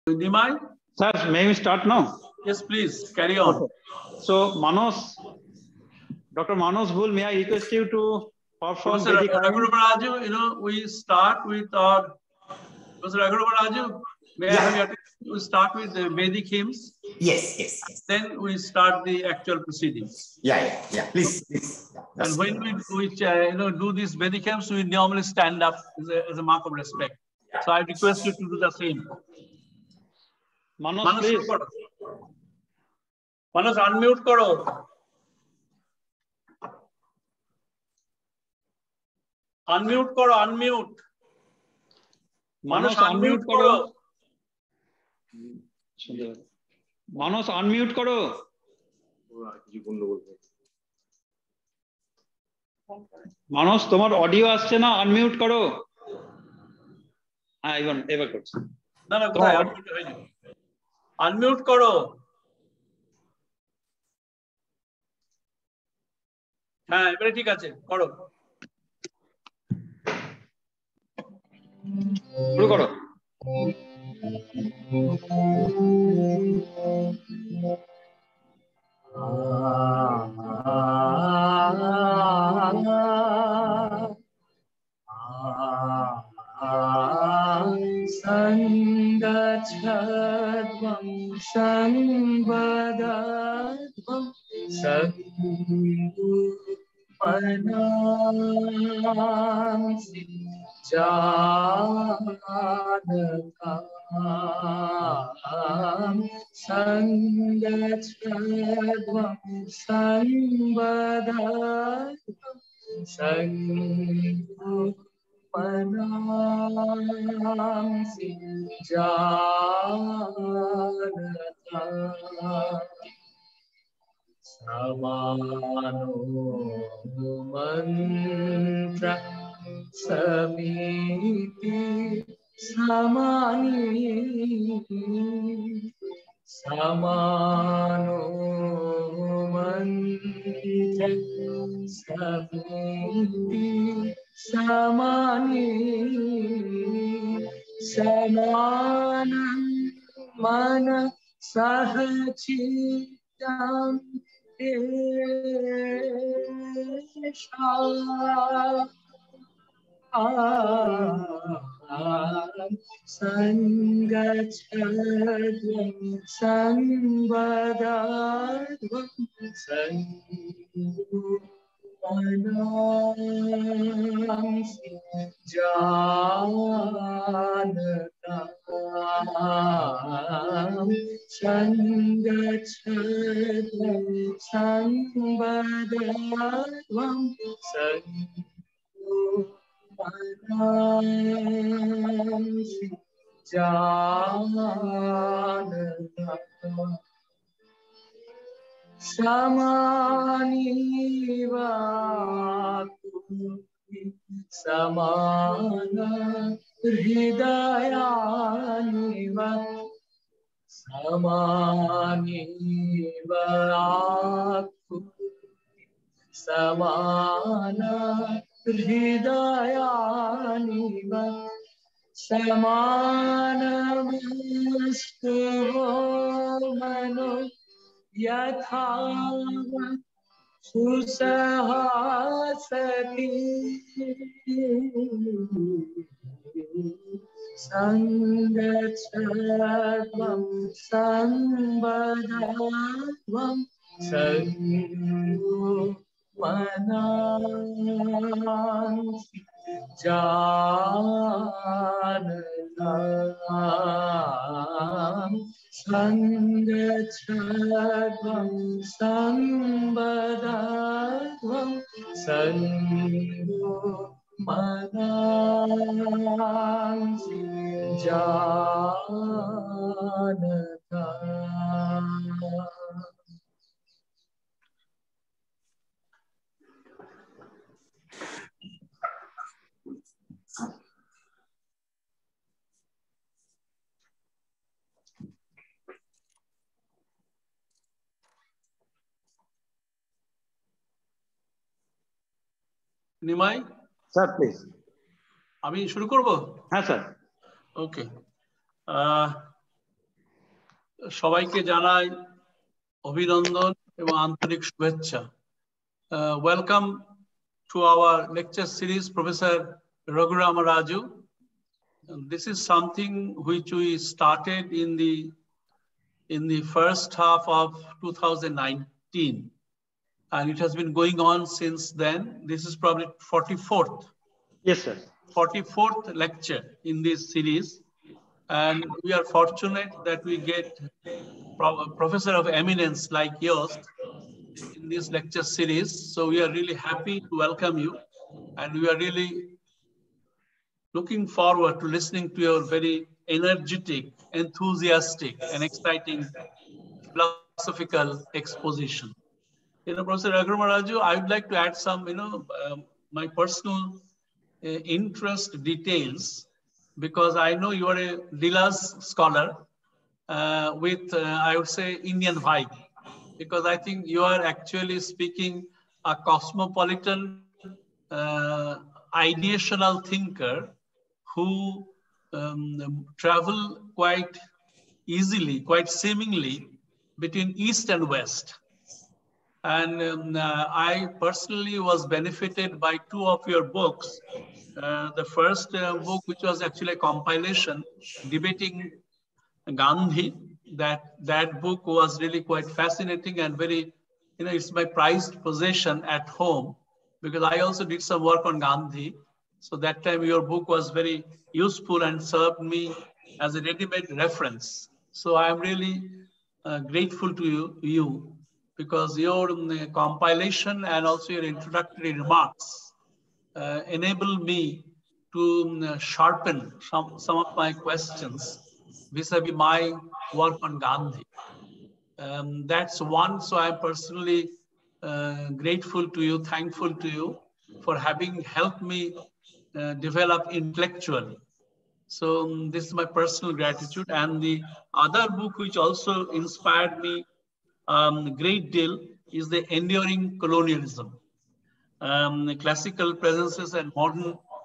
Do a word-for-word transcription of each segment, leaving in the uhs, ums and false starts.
Nimai? Sir, may we start now? Yes, please, carry on. Okay. So, Manos, Doctor Manos Bhul, may I request you to perform Professor Vedic hymn? Raju, you know, we start with our, Professor Raju, may yeah. I have your attention? We start with the Vedic hymns. Yes, yes, yes. Then we start the actual proceedings. Yeah, yeah, yeah. Please, please. Yeah, and when we, we uh, you know, do these Vedic hymns, we normally stand up as a, as a mark of respect. So I request you to do the same. Manos, Manos, please. Manos, unmute karo. Unmute karo, unmute. Manos, unmute karo. Manos, unmute karo. Manos, তোমার audio আসছে না, unmute করো। হ্যাঁ, এবার এবার করছি। না না, কোথায় আনমিউট হয়নি? আনমিউট করো। হ্যাঁ, এবারে ঠিক আছে, করো। শুরু করো। Sangachadvam sambadadvam sangupanamsi janatam sangachadvam sambadadvam sangupanamsi janatam samano mantra samiti samani samano mantra samiti samani samanam mana sahachitam esha sangachadvam sambadadvam sangupanamsi janatam sangachadvam sambadadvam sangupanamsi janatam samaniva samana hridayaniva samaniva samana hridayaniva samanamastu mano yatha susahasati sangachadvam sambadadvam sangupanamsi janatam sangachadvam sambadadvam sangupanamsi janatam. Nimai sir please আমি শুরু করব হ্যাঁ sir okay সবাইকে জানাই অভিনন্দন এবং আন্তরিক শুভেচ্ছা। Uh, welcome to our lecture series, Professor Raghurama Raju. This is something which we started in the in the first half of two thousand nineteen, and it has been going on since then. This is probably forty-fourth. Yes, sir. forty-fourth lecture in this series, and we are fortunate that we get a professor of eminence like yours in this lecture series. So we are really happy to welcome you, and we are really looking forward to listening to your very energetic, enthusiastic, and exciting philosophical exposition. You know, Professor Raghurama Raju, I would like to add some, you know, um, my personal uh, interest details, because I know you are a Lilas scholar uh, with, uh, I would say, Indian vibe, because I think you are actually speaking a cosmopolitan, uh, ideational thinker who um, travel quite easily, quite seemingly between East and West. And um, uh, I personally was benefited by two of your books. Uh, the first uh, book, which was actually a compilation debating Gandhi, that that book was really quite fascinating and very, you know, it's my prized possession at home, because I also did some work on Gandhi. So that time your book was very useful and served me as a ready-made reference. So I am really uh, grateful to you, you because your um, compilation and also your introductory remarks uh, enable me to um, sharpen some, some of my questions vis-a-vis my work on Gandhi. Um, that's one. So I'm personally uh, grateful to you, thankful to you for having helped me uh, develop intellectually. So um, this is my personal gratitude. And the other book which also inspired me um, a great deal is The Enduring Colonialism, um, Classical Presences and Modern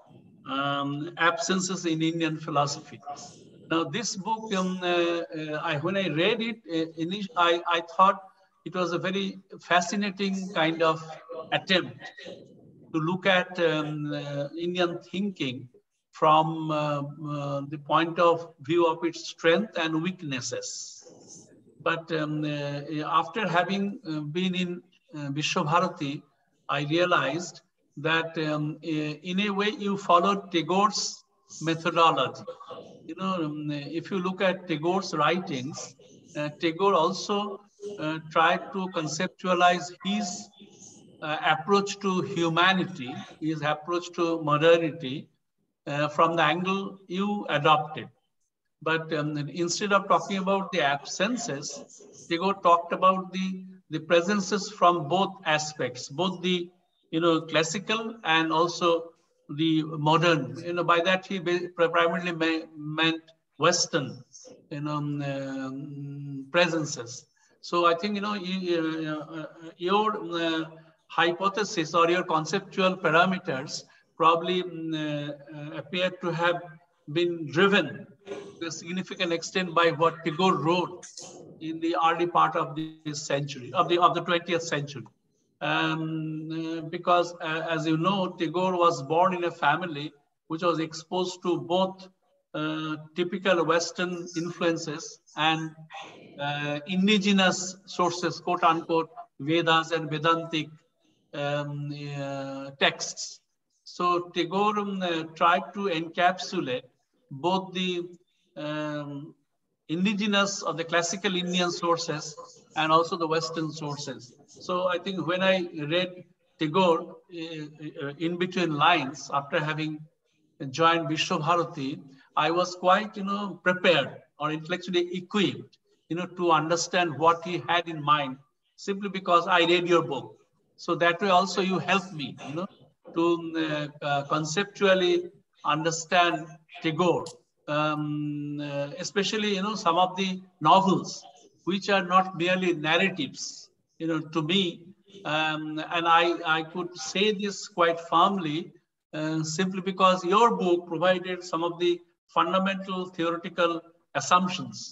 um, Absences in Indian Philosophy. Now, this book, um, uh, uh, I, when I read it, uh, I, I thought it was a very fascinating kind of attempt to look at um, uh, Indian thinking from uh, uh, the point of view of its strength and weaknesses. But um, uh, after having uh, been in uh, Vishwabharati, I realized that um, in a way you followed Tagore's methodology. You know, um, if you look at Tagore's writings, uh, Tagore also uh, tried to conceptualize his uh, approach to humanity, his approach to modernity uh, from the angle you adopted. But um, instead of talking about the absences, Tagore talked about the, the presences from both aspects, both the, you know, classical and also the modern. You know, by that he primarily meant Western, you know, um, presences. So I think, you know, uh, your uh, hypothesis or your conceptual parameters probably uh, appear to have been driven to a significant extent by what Tagore wrote in the early part of this century, of the of the twentieth century. Um, uh, because uh, as you know, Tagore was born in a family which was exposed to both uh, typical Western influences and uh, indigenous sources, quote unquote, Vedas and Vedantic um, uh, texts. So Tagore um, uh, tried to encapsulate both the um, indigenous or the classical Indian sources and also the Western sources. So I think when I read Tagore uh, in between lines after having joined Vishwabharati, I was quite, you know, prepared or intellectually equipped, you know, to understand what he had in mind, simply because I read your book. So that way also you helped me, you know, to uh, uh, conceptually understand Tagore, um, uh, especially, you know, some of the novels, which are not merely narratives, you know, to me. Um, and I, I could say this quite firmly, uh, simply because your book provided some of the fundamental theoretical assumptions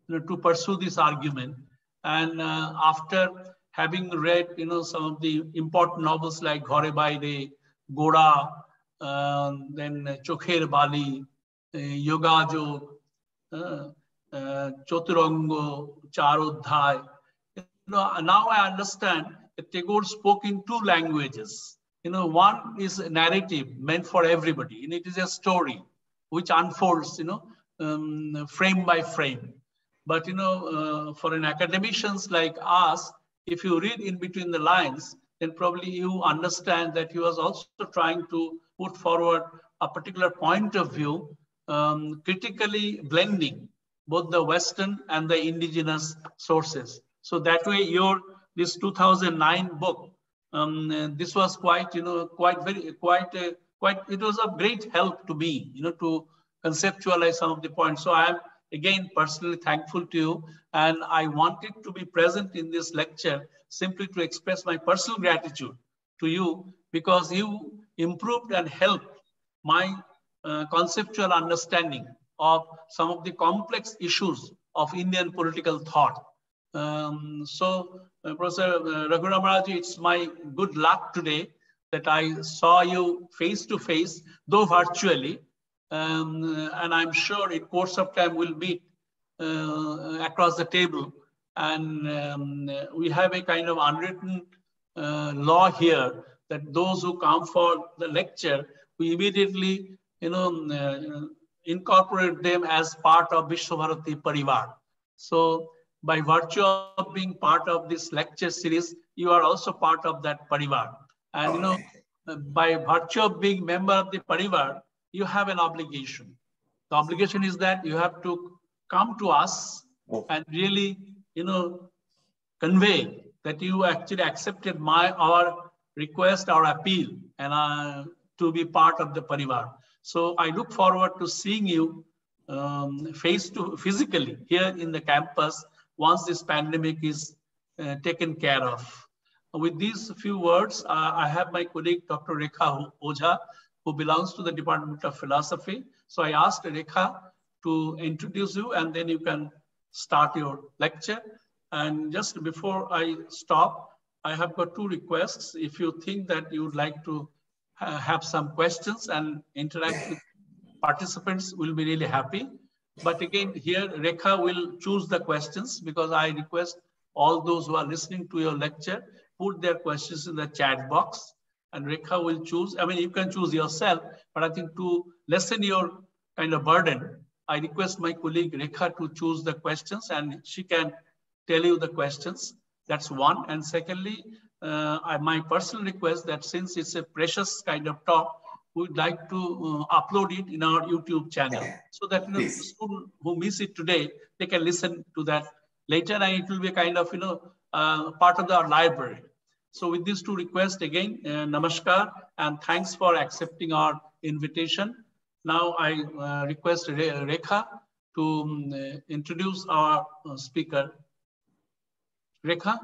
you know, to pursue this argument. And uh, after having read, you know, some of the important novels like Ghore Baire, Goda, uh, then Chokher Bali, uh, Yoga Jog, uh, uh, Choturango, Charodhai, you know, now I understand that Tagore spoke in two languages. You know, one is a narrative meant for everybody, and it is a story which unfolds, you know, um, frame by frame. But, you know, uh, for an academicians like us, if you read in between the lines, then probably you understand that he was also trying to put forward a particular point of view, um, critically blending both the Western and the indigenous sources. So that way, your this two thousand nine book, um, this was quite, you know, quite very, quite, uh, quite. It was of great help to me, you know, to conceptualize some of the points. So I am again personally thankful to you, and I wanted to be present in this lecture simply to express my personal gratitude to you, because you improved and helped my uh, conceptual understanding of some of the complex issues of Indian political thought. Um, so, uh, Professor uh, Raghuram Raju, it's my good luck today that I saw you face to face, though virtually. Um, and I'm sure in course of time we'll meet uh, across the table. And um, we have a kind of unwritten uh, law here that those who come for the lecture, we immediately, you know, uh, incorporate them as part of Vishwabharati Parivar. So by virtue of being part of this lecture series, you are also part of that Parivar. And, you know, by virtue of being member of the Parivar, you have an obligation. The obligation is that you have to come to us and really, you know, convey that you actually accepted my our request, our appeal, and uh, to be part of the Parivar. So I look forward to seeing you um, face to physically here in the campus once this pandemic is uh, taken care of. With these few words, uh, I have my colleague, Doctor Rekha Ojha, who belongs to the Department of Philosophy. So I asked Rekha to introduce you, and then you can start your lecture. And just before I stop, I have got two requests. If you think that you would like to ha have some questions and interact with participants, we'll be really happy. But again, here Rekha will choose the questions, because I request all those who are listening to your lecture, put their questions in the chat box, and Rekha will choose. I mean, you can choose yourself, but I think to lessen your kind of burden, I request my colleague Rekha to choose the questions, and she can tell you the questions. That's one. And secondly, uh, I, my personal request that since it's a precious kind of talk, we'd like to uh, upload it in our YouTube channel, so that, you know, the students who miss it today, they can listen to that later, and it will be kind of, you know, uh, part of our library. So with these two requests, again, uh, namaskar, and thanks for accepting our invitation. Now I uh, request Re Rekha to um, uh, introduce our uh, speaker. Rekha,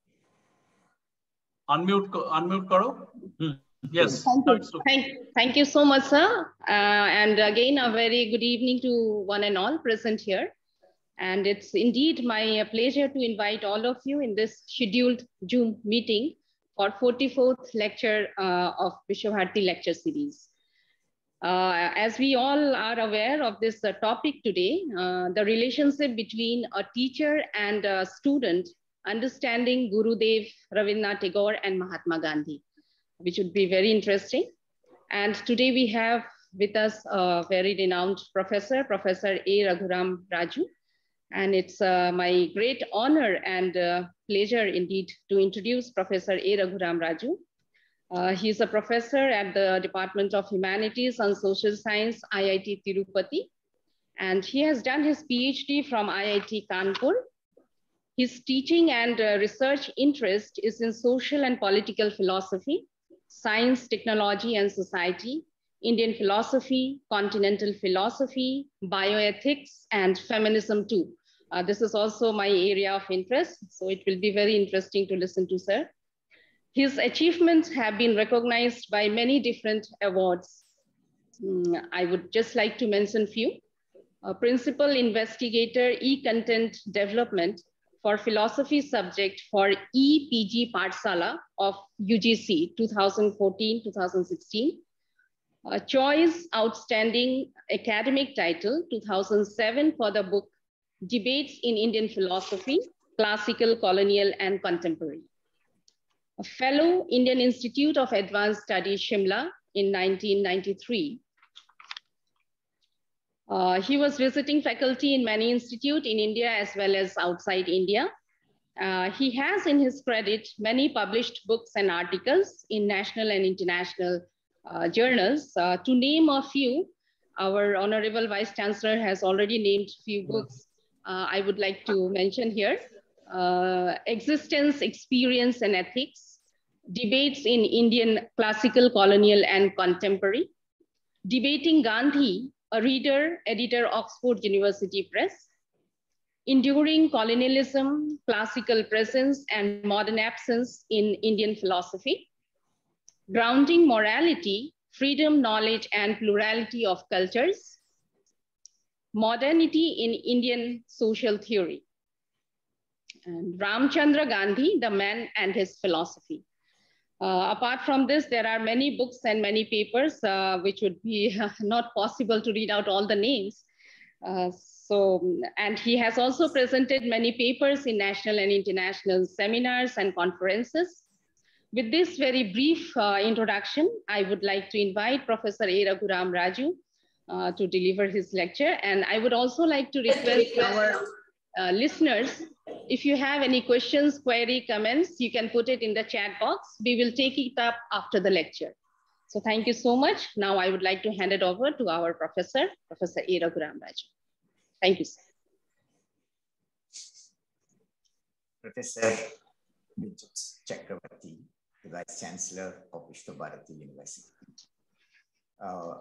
unmute, unmute karo. Hmm. Yes. Thank you. Okay. Thank, thank you so much, sir. Uh, and again, a very good evening to one and all present here. And it's indeed my pleasure to invite all of you in this scheduled Zoom meeting for forty-fourth lecture uh, of Vishwabharati lecture series. Uh, as we all are aware of this uh, topic today, uh, the relationship between a teacher and a student, understanding Gurudev, Rabindranath Tagore, and Mahatma Gandhi, which would be very interesting. And today we have with us a very renowned professor, Professor A. Raghuram Raju. And it's uh, my great honor and uh, pleasure indeed to introduce Professor A. Raghuram Raju. Uh, he's a professor at the Department of Humanities and Social Science, I I T Tirupati. And he has done his PhD from I I T Kanpur. His teaching and uh, research interest is in social and political philosophy, science, technology, and society, Indian philosophy, continental philosophy, bioethics, and feminism too. Uh, this is also my area of interest, so it will be very interesting to listen to, sir. His achievements have been recognized by many different awards. Mm, I would just like to mention few. a Principal Investigator E-Content Development for Philosophy subject for E P G Pathshala of U G C twenty fourteen to twenty sixteen. A Choice Outstanding Academic Title two thousand seven for the book Debates in Indian Philosophy, Classical, Colonial, and Contemporary. A Fellow, Indian Institute of Advanced Studies, Shimla in nineteen ninety-three. Uh, he was visiting faculty in many institutes in India as well as outside India. Uh, he has in his credit many published books and articles in national and international uh, journals. Uh, to name a few, our Honorable Vice Chancellor has already named few books uh, I would like to mention here. Uh, Existence, Experience and Ethics, Debates in Indian Classical, Colonial and Contemporary, Debating Gandhi, a reader, editor, Oxford University Press, Enduring Colonialism, Classical Presence and Modern Absence in Indian Philosophy, Grounding Morality, Freedom, Knowledge and Plurality of Cultures, Modernity in Indian Social Theory, and Ramchandra Gandhi, The Man and His Philosophy. Uh, apart from this, there are many books and many papers, uh, which would be not possible to read out all the names. Uh, so, and he has also presented many papers in national and international seminars and conferences. With this very brief uh, introduction, I would like to invite Professor A. Raghuram Raju uh, to deliver his lecture. And I would also like to request our uh, listeners, if you have any questions, query, comments, you can put it in the chat box. We will take it up after the lecture. So thank you so much. Now I would like to hand it over to our professor, Professor A. Raghuram Raju. Thank you, sir. Professor Vijay Chakravarti, the Vice Chancellor of Vishwabharati University. Uh,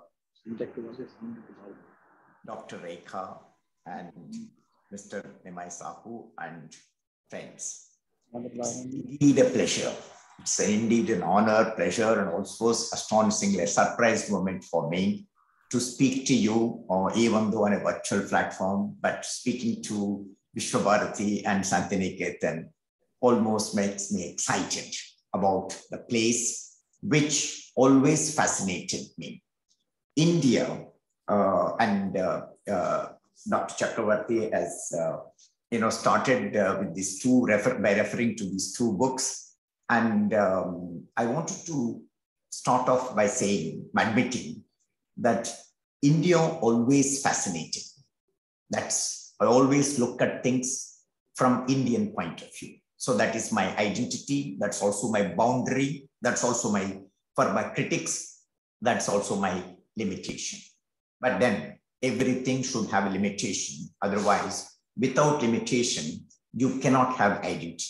Doctor Rekha and Mister Nimai Sahu and friends. It's indeed a pleasure. It's indeed an honor, pleasure, and also astonishingly a surprise moment for me to speak to you, or even though on a virtual platform, but speaking to Vishwabharati and Santiniketan almost makes me excited about the place which always fascinated me. India uh, and uh, uh, Doctor Chakravarti has, uh, you know, started uh, with these two, refer by referring to these two books. And um, I wanted to start off by saying, admitting that India always fascinated. That's, I always look at things from Indian point of view. So that is my identity. That's also my boundary. That's also my, for my critics, that's also my limitation. But then everything should have a limitation. Otherwise, without limitation, you cannot have identity.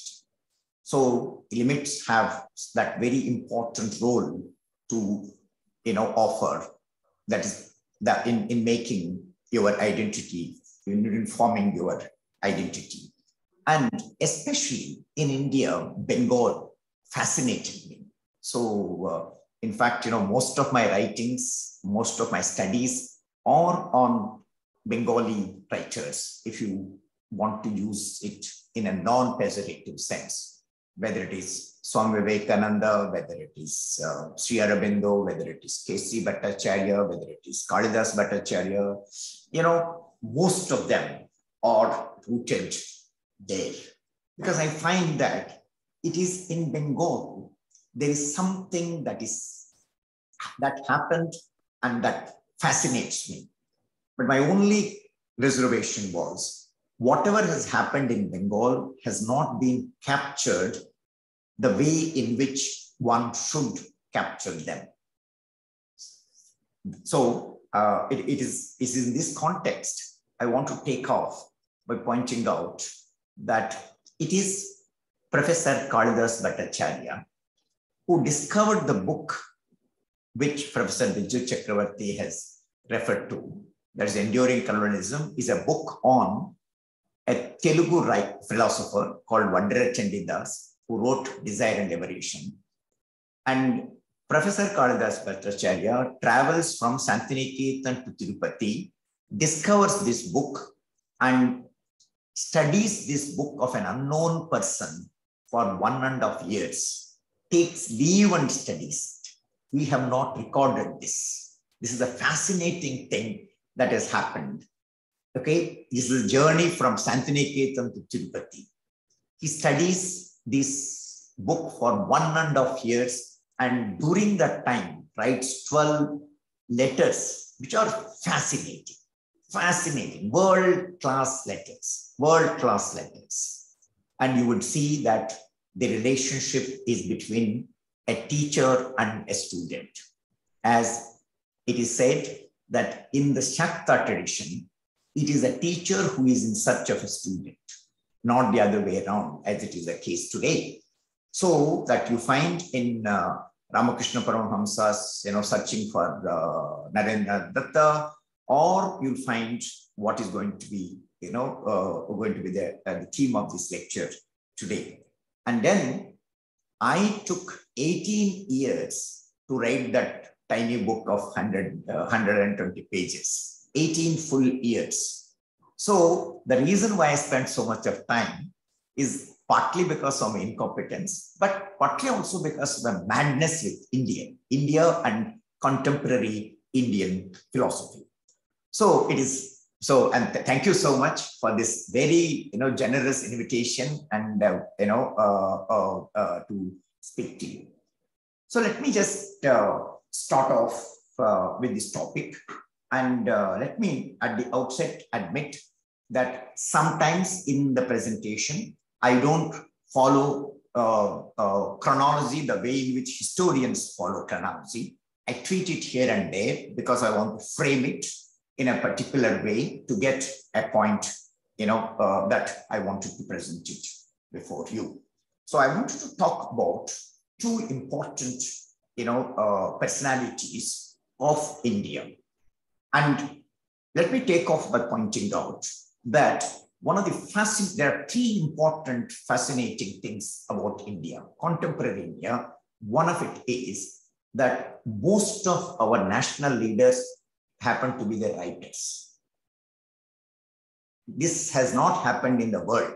So limits have that very important role to, you know, offer. That is that in, in making your identity, in informing your identity. And especially in India, Bengal fascinated me. So uh, in fact, you know, most of my writings, most of my studies are on Bengali writers, if you want to use it in a non-pejorative sense, whether it is Swami Vivekananda, whether it is uh, Sri Aurobindo, whether it is K C Bhattacharya, whether it is Kalidas Bhattacharya, you know, most of them are rooted there. Because I find that it is in Bengal, there is something that is, that happened and that fascinates me. But my only reservation was, whatever has happened in Bengal has not been captured the way in which one should capture them. So uh, it, it, is, it is in this context, I want to take off by pointing out that it is Professor Kalidas Bhattacharya who discovered the book which Professor Vijay Chakravarti has referred to, that is Enduring Colonialism, is a book on a Telugu philosopher called Vandara Chandidas, who wrote Desire and Liberation. And Professor Kalidas Bhattacharya travels from Santiniketan to Tirupati discovers this book and studies this book of an unknown person for one and a half years, takes leave and studies it. We have not recorded this. This is a fascinating thing that has happened. Okay, this is a journey from Santiniketan to Tirupati. He studies this book for one and a half years, and during that time writes twelve letters, which are fascinating, fascinating, world-class letters, world-class letters. And you would see that the relationship is between a teacher and a student. As it is said that in the Shakta tradition, it is a teacher who is in search of a student, not the other way around, as it is the case today. So that you find in uh, Ramakrishna Paramahamsa's, you know, searching for uh, Narendra Datta, or you'll find what is going to be, you know, uh, going to be the, uh, the theme of this lecture today. And then I took eighteen years to write that tiny book of one hundred, uh, one hundred twenty pages, eighteen full years. So the reason why I spent so much of time is partly because of my incompetence, but partly also because of the madness with India, India and contemporary Indian philosophy. So it is, so, and th thank you so much for this very, you know, generous invitation and, uh, you know, uh, uh, uh, to speak to you. So let me just uh, start off uh, with this topic. And uh, let me at the outset admit that sometimes in the presentation, I don't follow uh, uh, chronology the way in which historians follow chronology. I tweet it here and there because I want to frame it in a particular way to get a point, you know, uh, that I wanted to present it before you. So I wanted to talk about two important, you know, uh, personalities of India. And let me take off by pointing out that one of the fascinating, there are three important fascinating things about India, contemporary India. One of it is that most of our national leaders happen to be the writers. This has not happened in the world.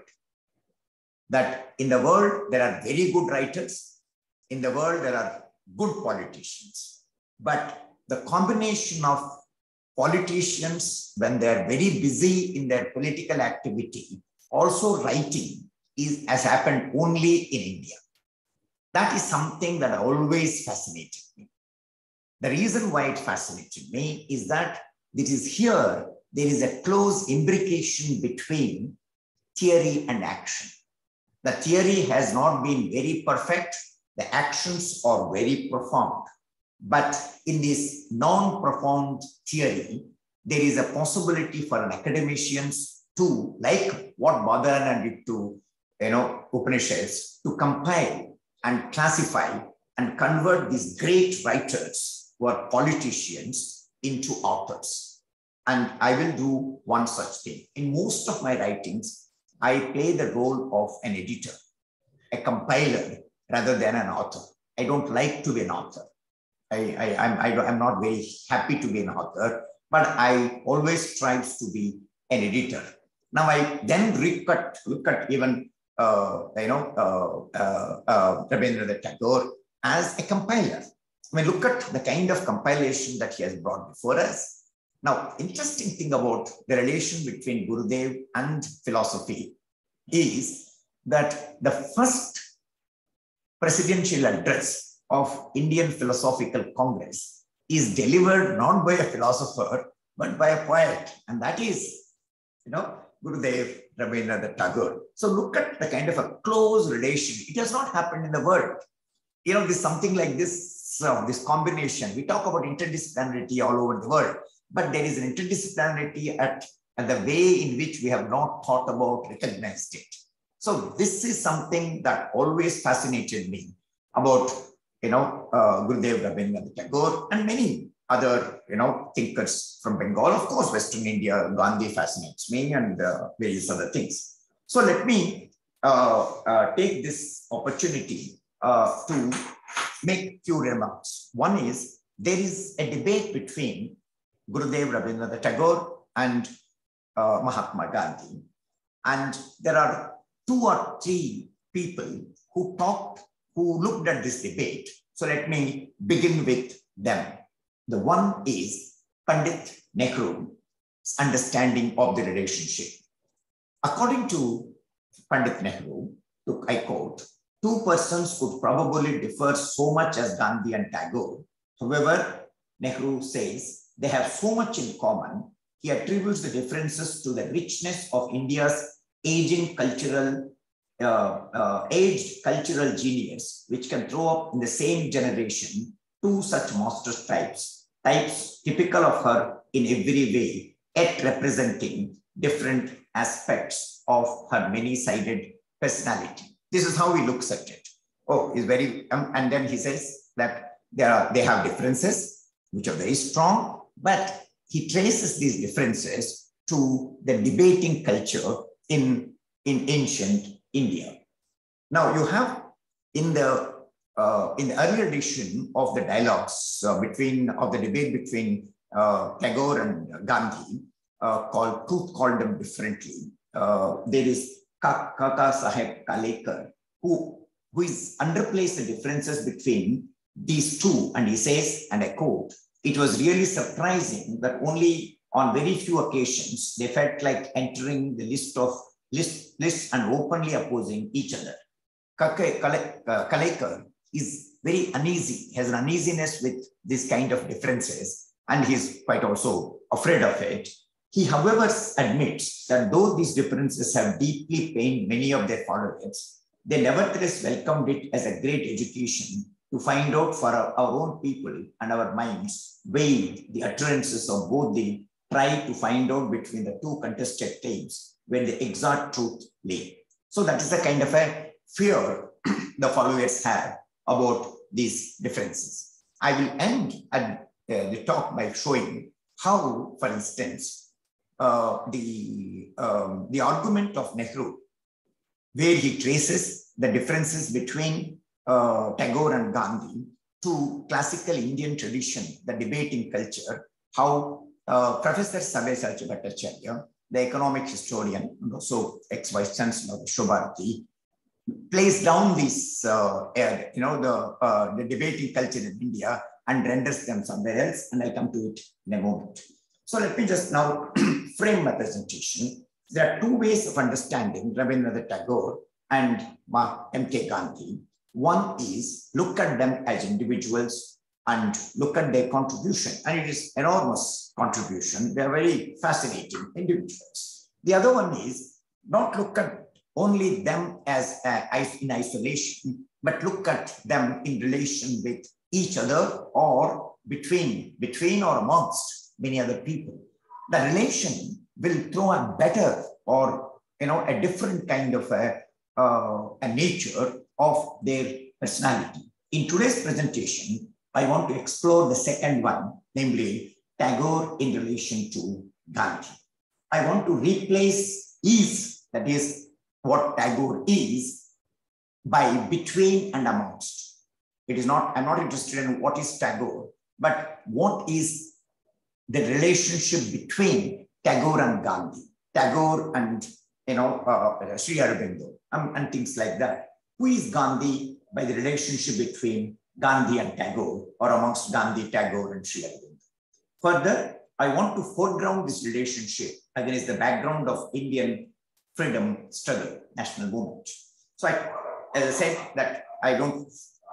That in the world, there are very good writers. In the world, there are good politicians. But the combination of politicians, when they are very busy in their political activity, also writing is, has happened only in India. That is something that always fascinated me. The reason why it fascinated me is that it is here, there is a close imbrication between theory and action. The theory has not been very perfect. The actions are very profound. But in this non-profound theory, there is a possibility for an academicians to, like what Badarana did to, you know, Upanishads, to compile and classify and convert these great writers who are politicians into authors. And I will do one such thing. In most of my writings, I play the role of an editor, a compiler, rather than an author. I don't like to be an author. I, I, I'm, I, I'm not very happy to be an author, but I always strive to be an editor. Now I then look at, look at even, uh, you know, uh, uh, uh, Rabindranath Tagore as a compiler. I mean, look at the kind of compilation that he has brought before us. Now, interesting thing about the relation between Gurudev and philosophy is that the first presidential address of Indian Philosophical Congress is delivered not by a philosopher, but by a poet. And that is, you know, Gurudev Rabindranath Tagore. So look at the kind of a close relation. It has not happened in the world. You know, this something like this, uh, this combination. We talk about interdisciplinarity all over the world, but there is an interdisciplinarity at, at the way in which we have not thought about, recognized it. So this is something that always fascinated me about, you know, uh, Gurudev Rabindranath Tagore and many other, you know, thinkers from Bengal. Of course, Western India, Gandhi fascinates me and uh, various other things. So let me uh, uh, take this opportunity uh, to make few remarks. One is, there is a debate between Gurudev Rabindranath Tagore and uh, Mahatma Gandhi. And there are two or three people who talked, who looked at this debate. So let me begin with them. The one is Pandit Nehru's understanding of the relationship. According to Pandit Nehru, I quote, two persons could probably differ so much as Gandhi and Tagore. However, Nehru says they have so much in common. He attributes the differences to the richness of India's aging cultural, uh, uh, aged cultural genius, which can throw up in the same generation two such monster types, types typical of her in every way, yet representing different aspects of her many-sided personality. This is how he looks at it. Oh, he's very, um, and then he says that there are, they have differences, which are very strong, but he traces these differences to the debating culture in, in ancient India. Now you have in the, uh, in the earlier edition of the dialogues uh, between, of the debate between uh, Tagore and Gandhi, uh, called Truth Called Them Differently, uh, there is Kaka Saheb Kalekar, who, who is underplays the differences between these two, and he says, and I quote, "It was really surprising that only on very few occasions they felt like entering the list of list, lists and openly opposing each other." Kalekar is very uneasy, has an uneasiness with this kind of differences, and he's quite also afraid of it. He, however, admits that though these differences have deeply pained many of their followers, they nevertheless welcomed it as a great education to find out for our, our own people and our minds, weighed the utterances of both the try to find out between the two contested claims where the exact truth lay. So that is the kind of a fear the followers have about these differences. I will end at, uh, the talk by showing how, for instance, uh, the, um, the argument of Nehru, where he traces the differences between uh, Tagore and Gandhi to classical Indian tradition, the debating culture, how uh, Professor Sabyasachi Bhattacharya, the economic historian, and also ex-vice chancellor of Vishwabharati, plays down these, uh, you know, the, uh, the debating culture in India and renders them somewhere else, and I'll come to it in a moment. So let me just now frame my presentation. There are two ways of understanding Rabindranath Tagore and M K Gandhi. One is look at them as individuals and look at their contribution. And it is enormous contribution. They are very fascinating individuals. The other one is not look at only them as uh, in isolation, but look at them in relation with each other or between, between or amongst many other people. The relation will throw a better or, you know, a different kind of a, uh, a nature of their personality. In today's presentation, I want to explore the second one, namely Tagore in relation to Gandhi. I want to replace is, that is what Tagore is, by between and amongst. It is not, I'm not interested in what is Tagore, but what is the relationship between Tagore and Gandhi, Tagore and, you know, uh, Sri Aurobindo, um, and things like that. Who is Gandhi by the relationship between Gandhi and Tagore, or amongst Gandhi, Tagore, and Sri Aurobindo? Further, I want to foreground this relationship against the background of Indian freedom struggle, national movement. So, I, as I said, that I don't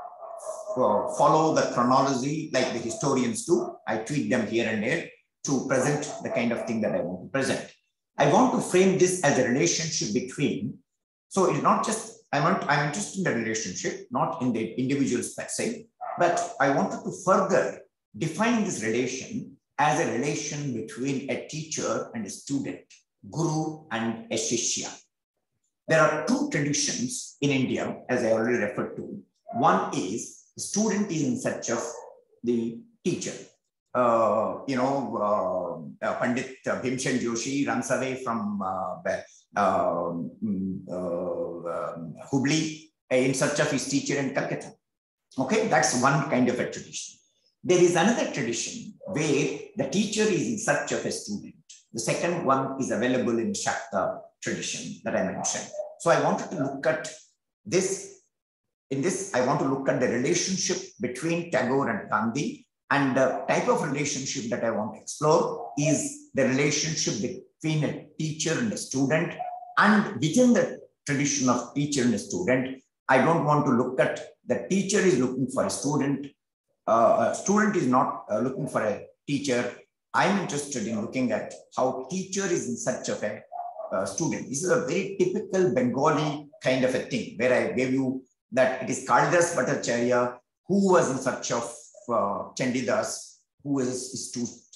uh, follow the chronology like the historians do. I tweak them here and there to present the kind of thing that I want to present. I want to frame this as a relationship between, so it's not just, I want, I'm interested in the relationship, not in the individuals per se, but I wanted to further define this relation as a relation between a teacher and a student, guru and a shishya. There are two traditions in India, as I already referred to. One is the student is in search of the teacher. Uh, you know, uh, uh, Pandit uh, Bhimsen Joshi runs away from uh, uh, uh, Hubli in search of his teacher in Calcutta. Okay, that's one kind of a tradition. There is another tradition where the teacher is in search of a student. The second one is available in Shakta tradition that I mentioned. So I wanted to look at this. In this, I want to look at the relationship between Tagore and Gandhi, and the type of relationship that I want to explore is the relationship between a teacher and a student. And within the tradition of teacher and a student, I don't want to look at the teacher is looking for a student, uh, a student is not uh, looking for a teacher. I'm interested in looking at how teacher is in search of a uh, student. This is a very typical Bengali kind of a thing, where I gave you that it is Kalidas Bhattacharya who was in search of uh, Chandidas, who is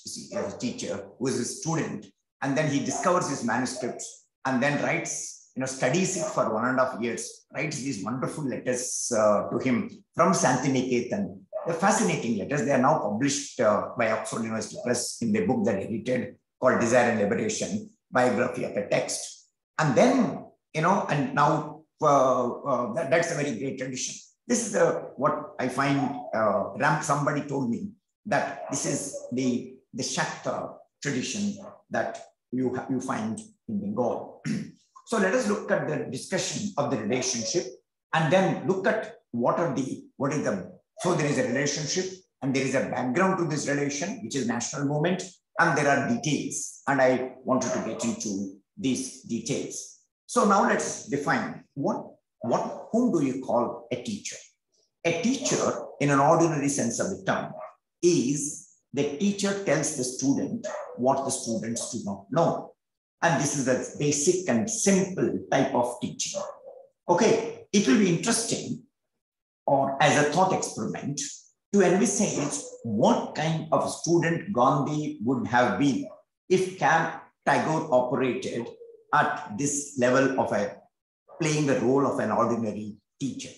a teacher, who is a student, and then he discovers his manuscripts and then writes, you know, studies it for one and a half years, writes these wonderful letters uh, to him from Santiniketan. They're fascinating letters. They are now published uh, by Oxford University Press in the book that I edited called Desire and Liberation, Biography of a Text. And then, you know, and now uh, uh, that, that's a very great tradition. This is the, what I find, uh, Ram, somebody told me that this is the, the Shakta tradition that you, you find in Bengal. So let us look at the discussion of the relationship and then look at what are the, what is the, so there is a relationship and there is a background to this relation, which is national movement, and there are details. And I wanted to get into these details. So now let's define what, what, whom do you call a teacher? A teacher, in an ordinary sense of the term, is the teacher tells the student what the students do not know. And this is a basic and simple type of teaching. Okay, it will be interesting, or as a thought experiment, to envisage what kind of student Gandhi would have been if Tagore operated at this level of a playing the role of an ordinary teacher.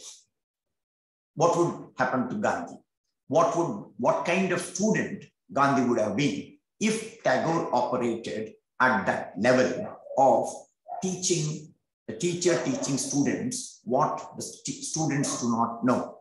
What would happen to Gandhi? What would, what kind of student Gandhi would have been if Tagore operated at that level of teaching, the teacher teaching students what the st students do not know?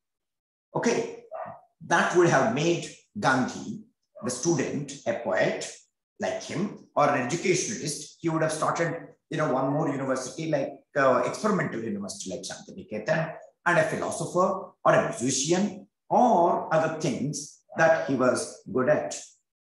Okay, that would have made Gandhi, the student, a poet like him, or an educationalist. He would have started, you know, one more university, like uh, experimental university like Santiniketan, and a philosopher or a musician or other things that he was good at.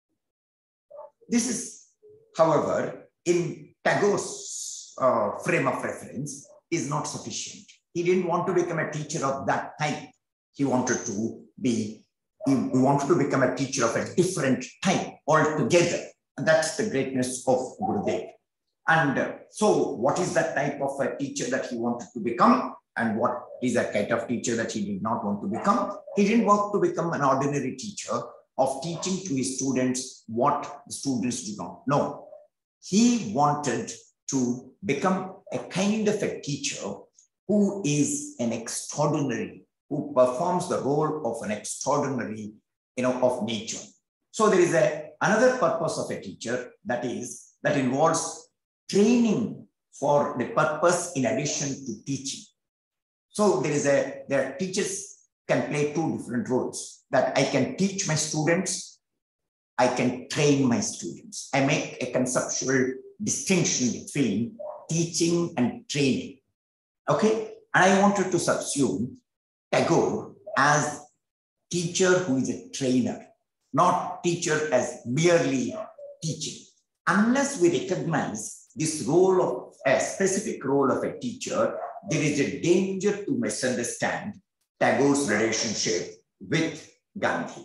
This is, however, in Tagore's uh, frame of reference, is not sufficient. He didn't want to become a teacher of that type. He wanted to be, he wanted to become a teacher of a different type altogether. And that's the greatness of Gurudev. And uh, so what is that type of a teacher that he wanted to become? And what is that kind of teacher that he did not want to become? He didn't want to become an ordinary teacher of teaching to his students what the students do not know. He wanted to become a kind of a teacher who is an extraordinary, who performs the role of an extraordinary, you know, of nature. So there is a, another purpose of a teacher that is, that involves training for the purpose in addition to teaching. So there is a, there teachers can play two different roles, that I can teach my students, I can train my students. I make a conceptual distinction between teaching and training. Okay, and I wanted to subsume Tagore as teacher who is a trainer, not teacher as merely teaching. Unless we recognize this role of a specific role of a teacher, there is a danger to misunderstand Tagore's relationship with Gandhi.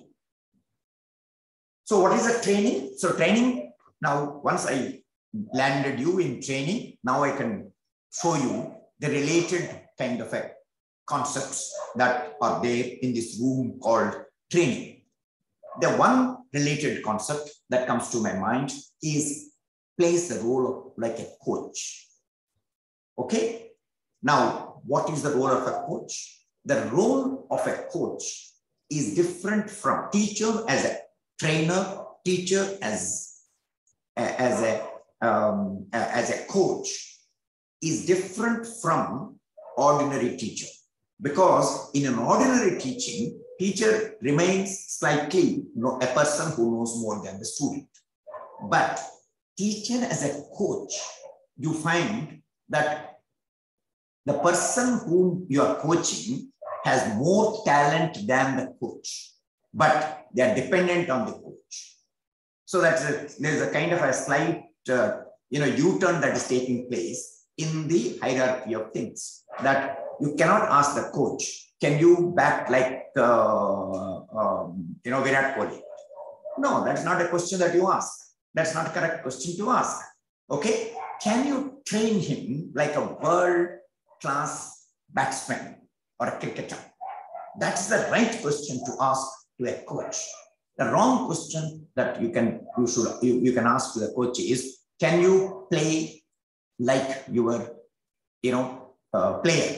So what is a training? So training, now once I landed you in training, now I can show you the related kind of a concepts that are there in this room called training. The one related concept that comes to my mind is plays the role of like a coach. Okay. Now, what is the role of a coach? The role of a coach is different from teacher as a trainer, teacher as, as, a, um, as a coach is different from ordinary teacher. Because in an ordinary teaching, teacher remains slightly, you know, a person who knows more than the student. But teacher as a coach, you find that the person whom you are coaching has more talent than the coach, but they are dependent on the coach. So that's a, there's a kind of a slight, uh, you know, U-turn that is taking place in the hierarchy of things, that you cannot ask the coach, can you bat like, uh, um, you know, Virat Kohli? No, that's not a question that you ask. That's not a correct question to ask. Okay. Can you train him like a world-class batsman or a cricketer? That's the right question to ask to a coach. The wrong question that you can you should you, you can ask to the coach is, can you play like your you know uh, player?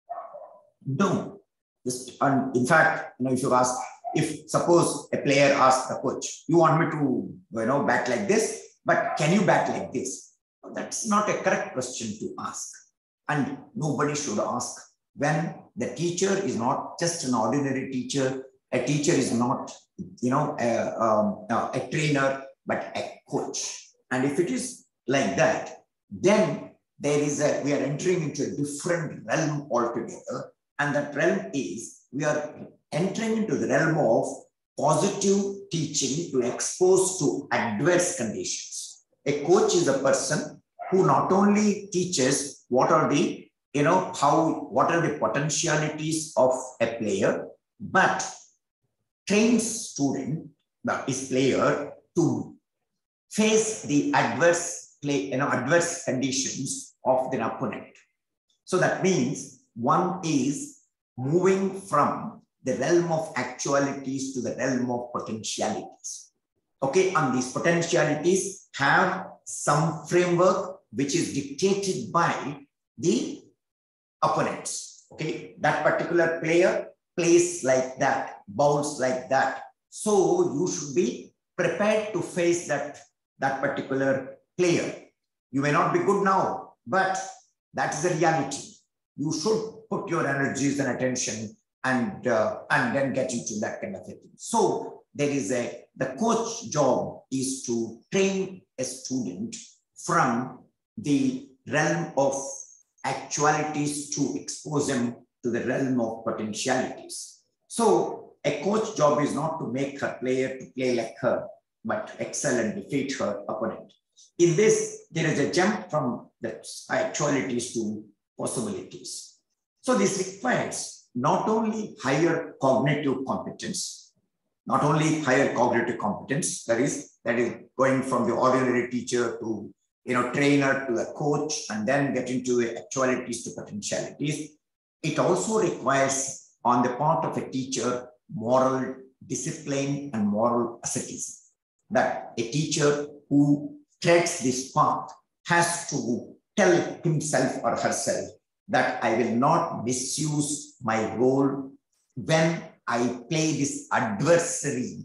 No. Just, and in fact, you know, if you ask, if suppose a player asks the coach, you want me to you know bat like this, but can you bat like this? That's not a correct question to ask. And nobody should ask when the teacher is not just an ordinary teacher. A teacher is not, you know, a, um, a trainer, but a coach. And if it is like that, then there is a, we are entering into a different realm altogether. And that realm is, we are entering into the realm of positive teaching to expose to adverse conditions. A coach is a person who not only teaches what are the, you know, how, what are the potentialities of a player, but trains student, his player, to face the adverse play, you know, adverse conditions of the opponent. So that means one is moving from the realm of actualities to the realm of potentialities. Okay, and these potentialities have some framework which is dictated by the opponents. Okay, that particular player plays like that, bowls like that. So you should be prepared to face that, that particular player. You may not be good now, but that is the reality. You should put your energies and attention and, uh, and then get into that kind of a thing. So there is a, the coach job is to train a student from the realm of actualities to expose them to the realm of potentialities. So a coach job is not to make her player to play like her, but excel and defeat her opponent. In this, there is a jump from the actualities to possibilities. So this requires not only higher cognitive competence, not only higher cognitive competence, that is, that is going from the ordinary teacher to, you know, trainer to a coach, and then get into the actualities to potentialities. It also requires, on the part of a teacher, moral discipline and moral asceticism. That a teacher who treads this path has to tell himself or herself that I will not misuse my role when I play this adversary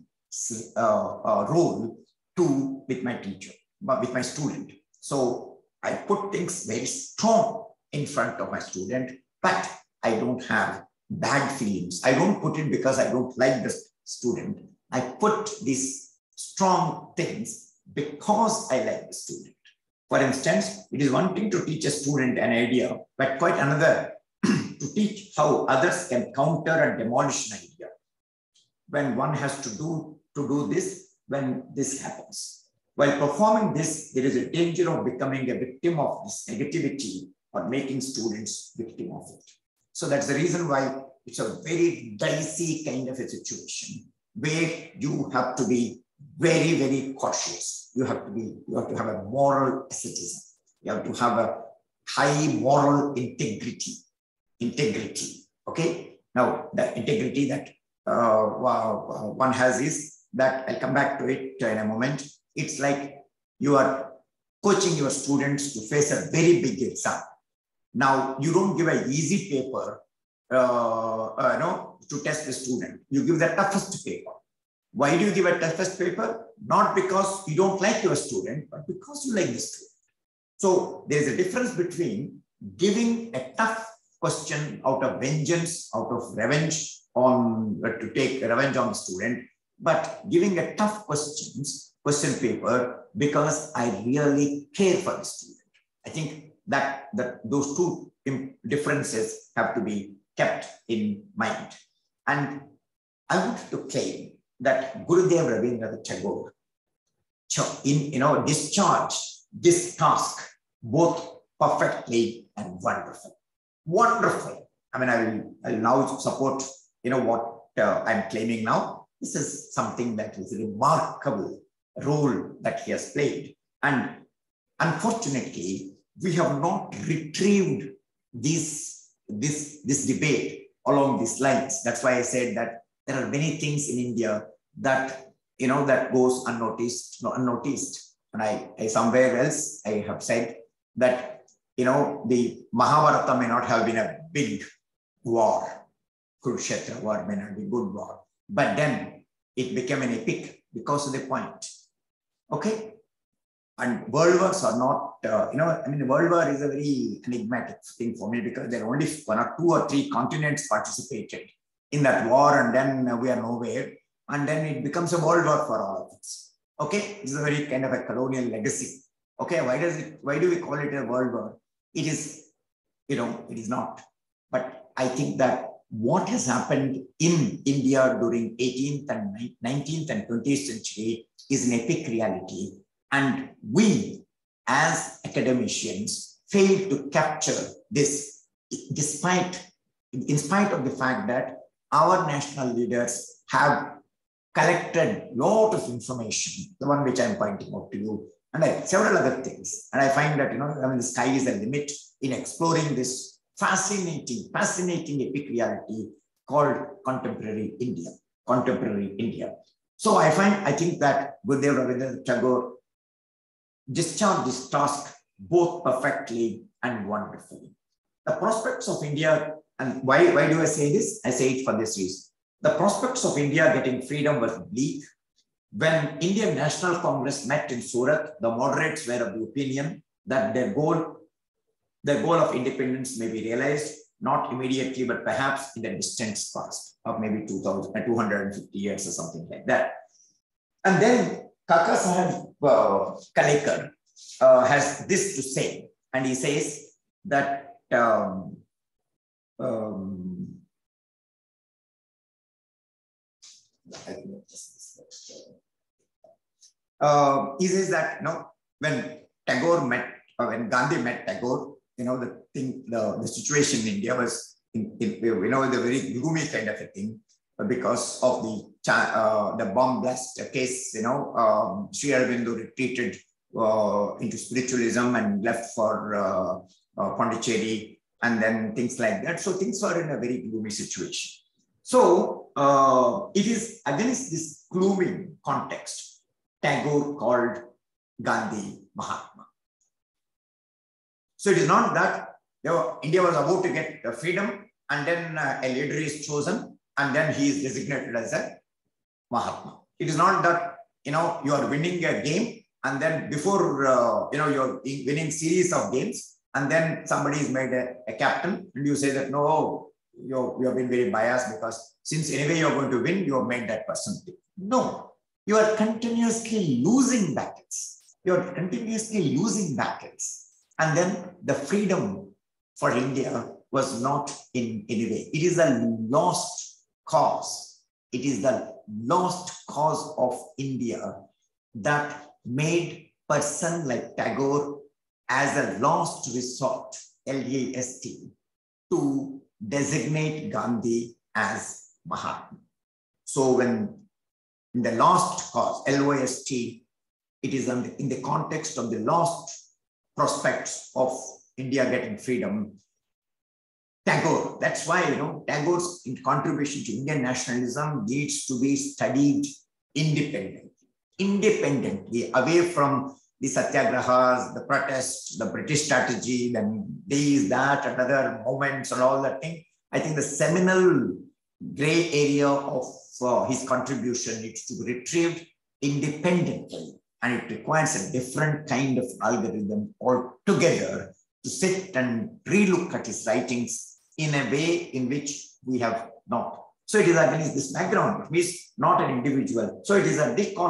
uh, uh, role to with my teacher, but with my student. So I put things very strong in front of my student, but I don't have bad feelings. I don't put it because I don't like the student. I put these strong things because I like the student. For instance, it is one thing to teach a student an idea, but quite another to teach how others can counter and demolish an idea. When one has to do, to do this, when this happens. While performing this, there is a danger of becoming a victim of this negativity or making students victim of it. So that's the reason why it's a very dicey kind of a situation where you have to be very, very cautious. You have to be, you have to have a moral asceticism. You have to have a high moral integrity. Integrity. Okay. Now, the integrity that uh, one has is that I'll come back to it in a moment. It's like you are coaching your students to face a very big exam. Now, you don't give an easy paper uh, uh, no, to test the student. You give the toughest paper. Why do you give a toughest paper? Not because you don't like your student, but because you like the student. So there is a difference between giving a tough question out of vengeance, out of revenge on uh, to take revenge on the student, but giving a tough questions question paper because I really care for the student. I think that, that those two differences have to be kept in mind. And I want to claim that Gurudev Rabindranath Tagore, in, you know, discharged this task both perfectly and wonderful. Wonderful. I mean, I will, I will now support, you know, what uh, I'm claiming now. This is something that is a remarkable role that he has played. And unfortunately, we have not retrieved this, this, this debate along these lines. That's why I said that there are many things in India that, you know, that goes unnoticed, no, unnoticed. And I, I, somewhere else, I have said that, you know, the Mahabharata may not have been a big war. Kurukshetra war may not be a good war. But then it became an epic because of the point. Okay? And world wars are not, uh, you know, I mean, the world war is a very enigmatic thing for me because there are only one or two or three continents participated in that war, and then uh, we are nowhere. And then it becomes a world war for all of us. Okay? This is a very kind of a colonial legacy. Okay? Why does it, why do we call it a world war? It is, you know, it is not. But I think that what has happened in India during eighteenth and nineteenth and twentieth century is an epic reality. And we, as academicians, fail to capture this despite, in spite of the fact that our national leaders have collected a lot of information, the one which I'm pointing out to you, and like several other things. And I find that, you know, I mean, the sky is the limit in exploring this fascinating, fascinating epic reality called contemporary India, contemporary India. So I find, I think that Gurudev Rabindranath Tagore discharged this task both perfectly and wonderfully. The prospects of India, and why, why do I say this? I say it for this reason. The prospects of India getting freedom was bleak. When Indian National Congress met in Surat, the moderates were of the opinion that their goal, their goal of independence may be realized, not immediately, but perhaps in the distant past of maybe two thousand, two hundred fifty years or something like that. And then Kaka Saheb uh, Kalekar uh, has this to say, and he says that um, um, uh, he says that, you know, when Tagore met, or when Gandhi met Tagore, you know, the thing, the, the situation in India was, in, in, you know, the very gloomy kind of a thing because of the uh, the bomb blast case. You know, um, Sri Aurobindo retreated uh, into spiritualism and left for uh, uh, Pondicherry, and then things like that. So things were in a very gloomy situation. So uh, it is against this gloomy context, Tagore called Gandhi Mahatma. So it is not that, you know, India was about to get uh, freedom, and then uh, a leader is chosen, and then he is designated as a Mahatma. It is not that, you know, you are winning a game, and then before, uh, you know, you're winning series of games, and then somebody is made a, a captain, and you say that, no, you you have been very biased because since anyway you're going to win, you have made that person. No, you are continuously losing battles. You are continuously losing battles. And then the freedom for India was not in any way. It is a lost cause. It is the lost cause of India that made person like Tagore as a last resort, L A S T, to designate Gandhi as Mahatma. So when in the lost cause, L O S T, it is in the context of the lost prospects of India getting freedom. Tagore, that's why, you know, Tagore's contribution to Indian nationalism needs to be studied independently, independently, away from the satyagrahas, the protests, the British strategy, then this, that, and other moments and all that thing. I think the seminal gray area of uh, his contribution needs to be retrieved independently. And it requires a different kind of algorithm altogether to sit and relook at his writings in a way in which we have not. So it is against this background. It means not an individual. So it is a big column.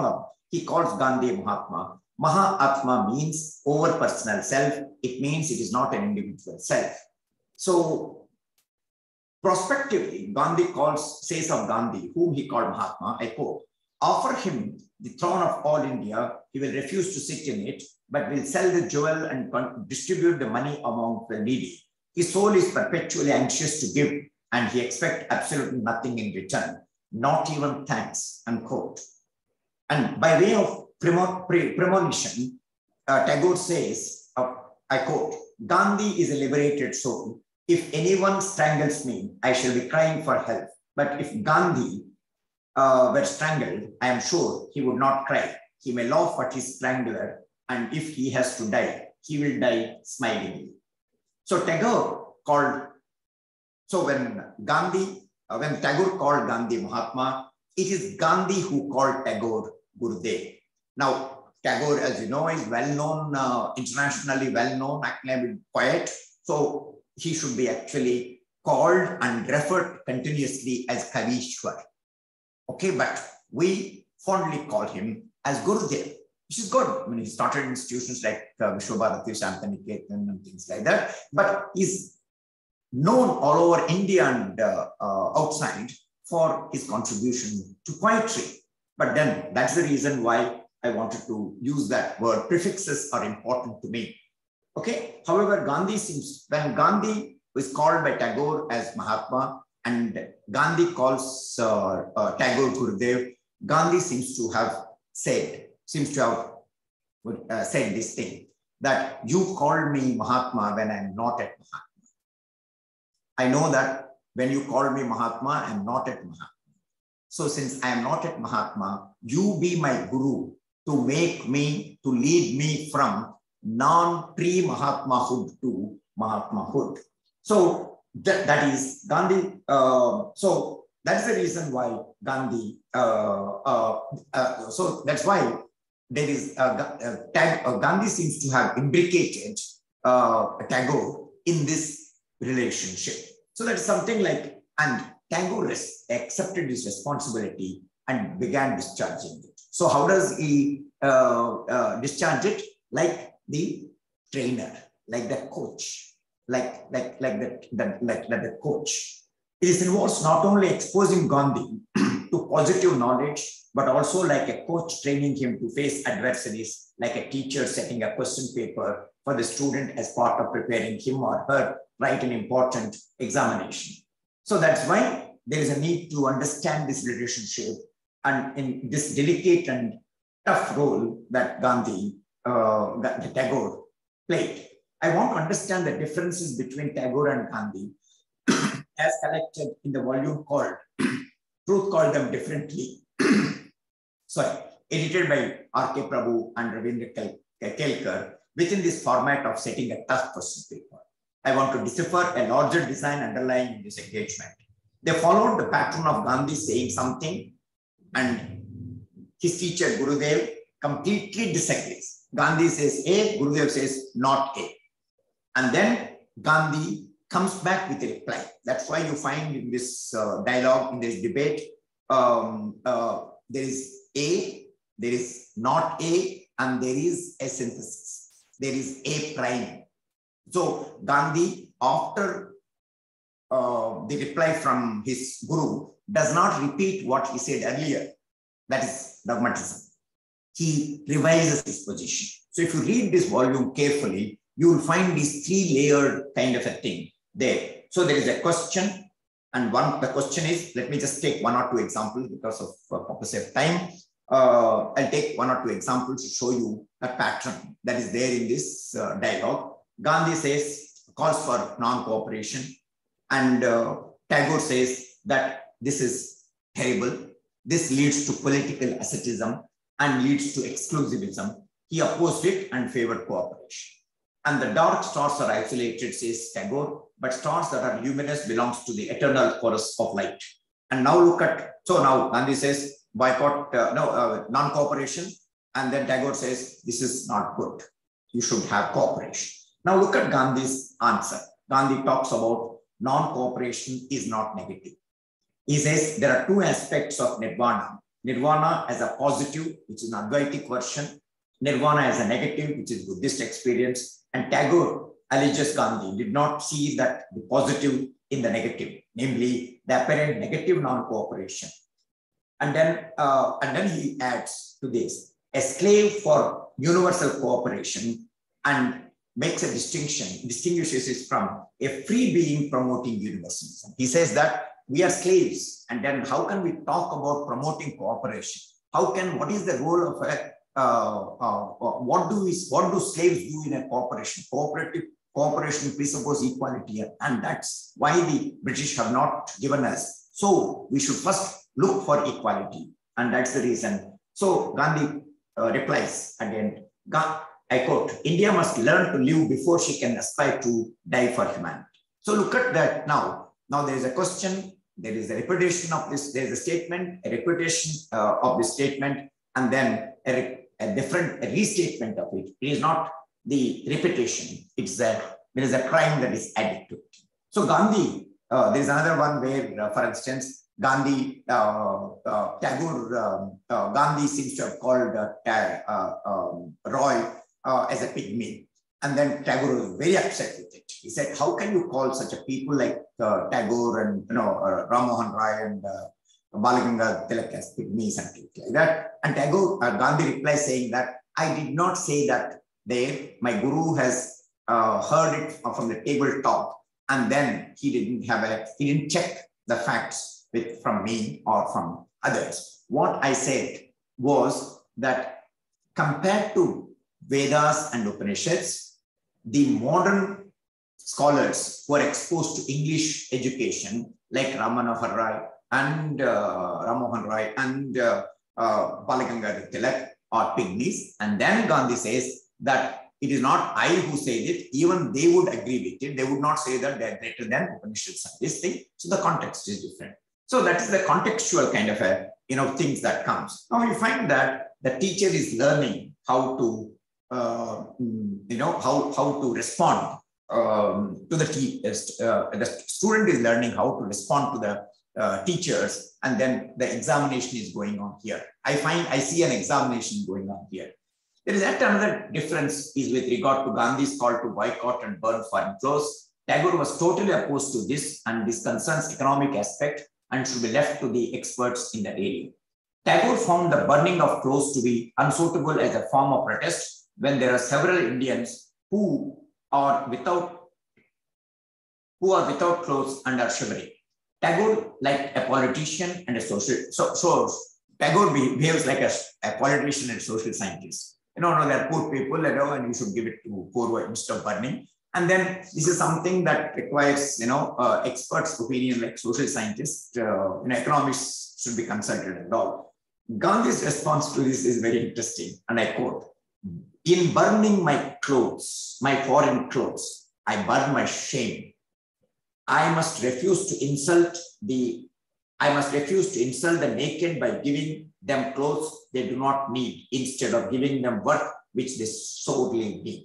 he calls Gandhi Mahatma. Mahatma means over personal self. It means it is not an individual self. So prospectively, Gandhi calls, says of Gandhi, whom he called Mahatma, I quote, offer him the throne of all India, he will refuse to sit in it, but will sell the jewel and distribute the money among the needy. His soul is perpetually anxious to give, and he expects absolutely nothing in return, not even thanks, unquote. And by way of premonition, uh, Tagore says, uh, I quote, Gandhi is a liberated soul. If anyone strangles me, I shall be crying for help. But if Gandhi uh, were strangled, I am sure he would not cry. He may laugh at his strangler, and if he has to die, he will die smilingly. So Tagore called, so when Gandhi, uh, when Tagore called Gandhi Mahatma, it is Gandhi who called Tagore Gurudev. Now, Tagore, as you know, is well-known, uh, internationally well-known, acclaimed poet. So he should be actually called and referred continuously as Kavishwar. Okay, but we fondly call him as Gurudev, which is good. I mean, he started institutions like uh, Vishwabharati, Shantaniketan and things like that, but he's known all over India and uh, uh, outside for his contribution to poetry. But then that's the reason why I wanted to use that word. Prefixes are important to me. Okay. However, Gandhi seems, when Gandhi was called by Tagore as Mahatma and Gandhi calls uh, uh, Tagore Gurudev, Gandhi seems to have said, seems to have uh, said this thing, that you called me Mahatma when I'm not at Mahatma. I know that when you called me Mahatma, I'm not at Mahatma. So since I am not at Mahatma, you be my guru to make me, to lead me from non-pre-Mahatmahood to Mahatmahood. So that, that is Gandhi. Uh, so that's the reason why Gandhi, uh, uh, uh, so that's why there is, uh, uh, tag, uh, Gandhi seems to have imbricated uh, Tagore in this relationship. So that's something like, and Tagore accepted his responsibility and began discharging it. So how does he uh, uh, discharge it? Like the trainer, like the coach, like like like the, the like, like the coach. It involves not only exposing Gandhi to positive knowledge, but also like a coach training him to face adversaries, like a teacher setting a question paper for the student as part of preparing him or her write an important examination. So that's why there is a need to understand this relationship and in this delicate and tough role that Gandhi, uh, that Tagore played. I want to understand the differences between Tagore and Gandhi as collected in the volume called Truth Called Them Differently, sorry, edited by R K Prabhu and Ravindra Kelkar within this format of setting a tough question paper. I want to decipher a larger design underlying in this engagement. They followed the pattern of Gandhi saying something and his teacher Gurudev completely disagrees. Gandhi says A, Gurudev says not A. And then Gandhi comes back with a reply. That's why you find in this uh, dialogue, in this debate, um, uh, there is A, there is not A, and there is a synthesis. There is A prime. So Gandhi, after uh, the reply from his guru, does not repeat what he said earlier. That is dogmatism. He revises his position. So if you read this volume carefully, you will find this three-layered kind of a thing there. So there is a question, and one the question is, let me just take one or two examples because of uh, purpose of time. Uh, I'll take one or two examples to show you a pattern that is there in this uh, dialogue. Gandhi says, calls for non-cooperation, and uh, Tagore says that this is terrible. This leads to political asceticism and leads to exclusivism. He opposed it and favored cooperation. And the dark stars are isolated, says Tagore, but stars that are luminous belongs to the eternal chorus of light. And now look at, so now Gandhi says, boycott, uh, no, uh, non-cooperation. And then Tagore says, this is not good. You should have cooperation. Now look at Gandhi's answer. Gandhi talks about non-cooperation is not negative. He says there are two aspects of nirvana. Nirvana as a positive, which is an Advaitic version, Nirvana as a negative, which is Buddhist experience, and Tagore alleges Gandhi did not see that the positive in the negative, namely the apparent negative non-cooperation. And then, uh, and then he adds to this, a slave for universal cooperation, and makes a distinction, distinguishes it from a free being promoting universalism. He says that we are slaves, and then how can we talk about promoting cooperation? How can, what is the role of a, uh, uh, what do we, what do slaves do in a cooperation? Cooperative cooperation presupposes equality, and that's why the British have not given us. So we should first look for equality, and that's the reason. So Gandhi uh, replies at the end, I quote, India must learn to live before she can aspire to die for humanity. So look at that now. Now there is a question, there is a repetition of this, there is a statement, a repetition uh, of this statement, and then a, a different a restatement of it. It is not the repetition, it's a, there is a crime that is added to it. So Gandhi, uh, there is another one where, uh, for instance, Gandhi, uh, uh, Tagore, um, uh, Gandhi seems to have called uh, uh, um, Roy uh, as a pygmy. And then Tagore was very upset with it. He said, how can you call such a people like uh, Tagore and, you know, uh, Ram Mohan Rai and uh, Balaganga Tilak as pygmies and things like that. And Tagore, uh, Gandhi replies saying that, I did not say that there. My guru has uh, heard it from the tabletop, and then he didn't have a, he didn't check the facts with, from me or from others. What I said was that compared to Vedas and Upanishads, the modern scholars who are exposed to English education, like Ram Manohar Rai and uh, Ram Mohan Rai and uh, uh, Balaganga Tilak, are pygmies. And then Gandhi says that it is not I who said it, even they would agree with it. They would not say that they are greater than Upanishads and this thing. So the context is different. So that is the contextual kind of a, you know, things that comes. Now you find that the teacher is learning how to, uh, you know, how, how to respond um, to the teacher. Uh, the student is learning how to respond to the uh, teachers, and then the examination is going on here. I find, I see an examination going on here. There is yet another difference is with regard to Gandhi's call to boycott and burn foreign clothes. Tagore was totally opposed to this, and this concerns economic aspect and should be left to the experts in that area. Tagore found the burning of clothes to be unsuitable as a form of protest when there are several Indians who are without, who are without clothes and are shivering. Tagore, like a politician and a social, so, so Tagore behaves like a, a politician and a social scientist. You know, no, there are poor people, you know, and you should give it to poor instead of burning. And then this is something that requires, you know, uh, experts' opinion, like social scientists, uh, you know, economists should be consulted and all. Gandhi's response to this is very interesting, and I quote, in burning my clothes, my foreign clothes, I burn my shame. I must refuse to insult the, I must refuse to insult the naked by giving them clothes they do not need, instead of giving them work which they sorely need.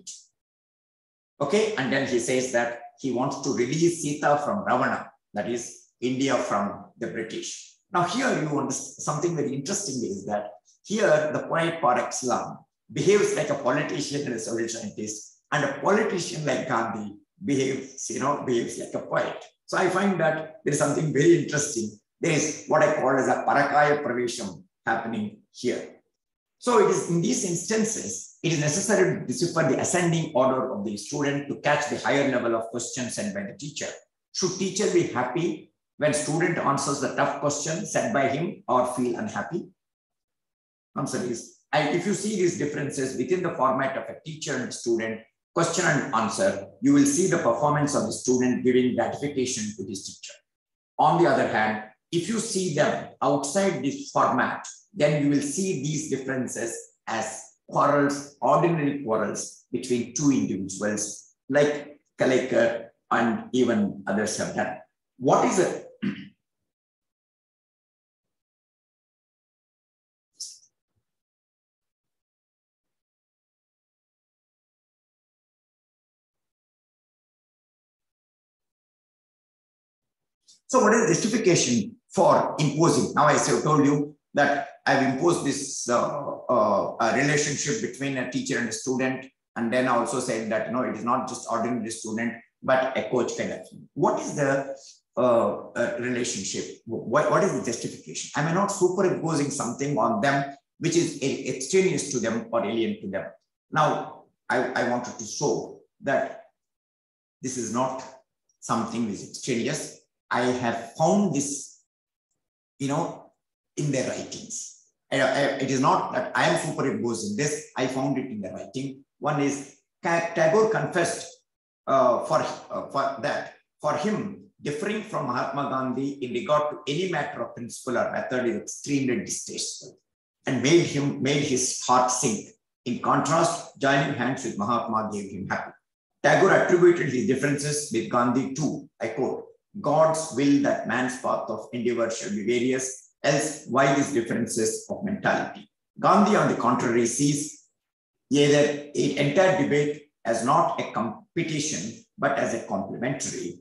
Okay, and then he says that he wants to release Sita from Ravana, that is India from the British. Now here you understand something very interesting is that here the poet par excellence behaves like a politician and a social scientist, and a politician like Gandhi behaves, you know, behaves like a poet. So I find that there is something very interesting. There is what I call as a parakaya pravesham happening here. So it is in these instances, it is necessary to decipher the ascending order of the student to catch the higher level of questions sent by the teacher. Should teacher be happy when student answers the tough question set by him, or feel unhappy? Answer is, and if you see these differences within the format of a teacher and student, question and answer, you will see the performance of the student giving gratification to his teacher. On the other hand, if you see them outside this format, then you will see these differences as quarrels, ordinary quarrels between two individuals, like Kalekar and even others have done. What is it? So what is the justification for imposing? Now I have told you that I've imposed this uh, uh, a relationship between a teacher and a student, and then I also said that, no, it is not just ordinary student, but a coach kind of thing. What is the uh, uh, relationship? What, what is the justification? Am I not superimposing something on them which is extraneous to them or alien to them? Now, I, I wanted to show that this is not something which is extraneous. I have found this, you know, in their writings. I, I, it is not that I am superimposing this. I found it in the writing. One is Tagore confessed uh, for, uh, for that. For him, differing from Mahatma Gandhi in regard to any matter of principle or method is extremely distasteful and made him made his heart sink. In contrast, joining hands with Mahatma gave him happy. Tagore attributed his differences with Gandhi to, I quote, God's will that man's path of endeavor shall be various, else why these differences of mentality? Gandhi, on the contrary, sees either an entire debate as not a competition, but as a complementary.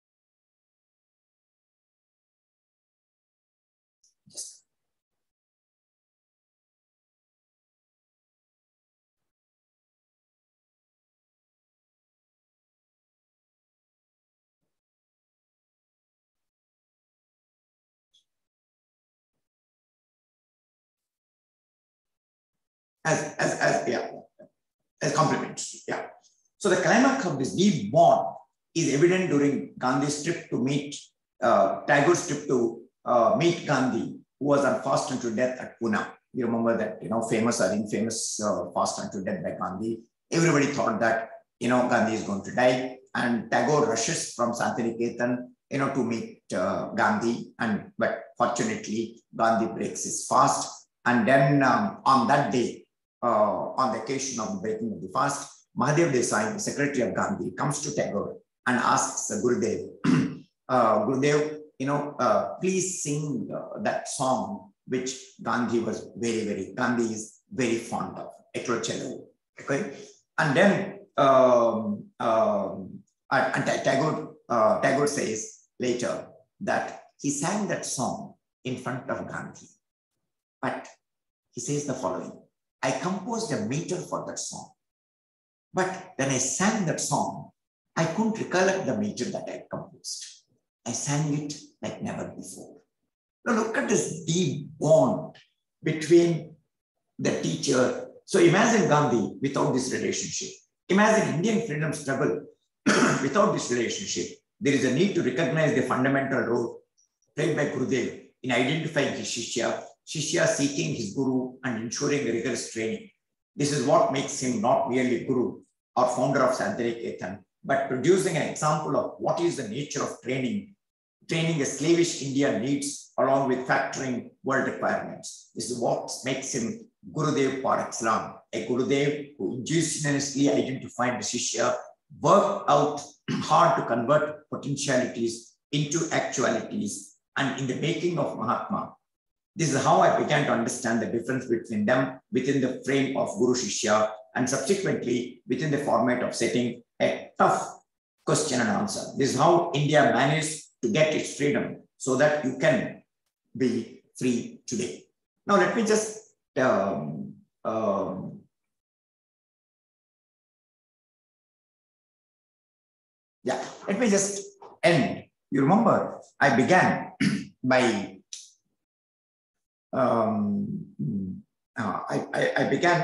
As, as, as, yeah, as complementary, yeah. So the climax of this deep bond is evident during Gandhi's trip to meet, uh, Tagore's trip to uh, meet Gandhi, who was on fast unto death at Pune. You remember that, you know, famous or infamous uh, fast unto death by Gandhi. Everybody thought that, you know, Gandhi is going to die, and Tagore rushes from Santiniketan, you know, to meet uh, Gandhi, and but fortunately, Gandhi breaks his fast, and then um, on that day, Uh, on the occasion of the breaking of the fast, Mahadev Desai, the secretary of Gandhi, comes to Tagore and asks uh, Gurudev, uh, Gurudev, you know, uh, please sing uh, that song which Gandhi was very, very, Gandhi is very fond of, Ekrochelo, okay? And then, um, um, and Tagore, uh, Tagore says later that he sang that song in front of Gandhi, but he says the following: I composed a meter for that song, but when I sang that song, I couldn't recollect the meter that I composed. I sang it like never before. Now look at this deep bond between the teacher. So imagine Gandhi without this relationship. Imagine Indian freedom struggle without this relationship. There is a need to recognize the fundamental role played by Gurudev in identifying his Shishya, Shishya seeking his Guru and ensuring rigorous training. This is what makes him not merely Guru or founder of Santiniketan, but producing an example of what is the nature of training, training a slavish India needs along with factoring world requirements. This is what makes him Gurudev par excellence, a Gurudev who ingeniously identified the Shishya, worked out hard to convert potentialities into actualities, and in the making of Mahatma, this is how I began to understand the difference between them within the frame of Guru Shishya, and subsequently within the format of setting a tough question and answer. This is how India managed to get its freedom so that you can be free today. Now let me just um, um, yeah, let me just end. You remember I began by Um, uh, I, I, I began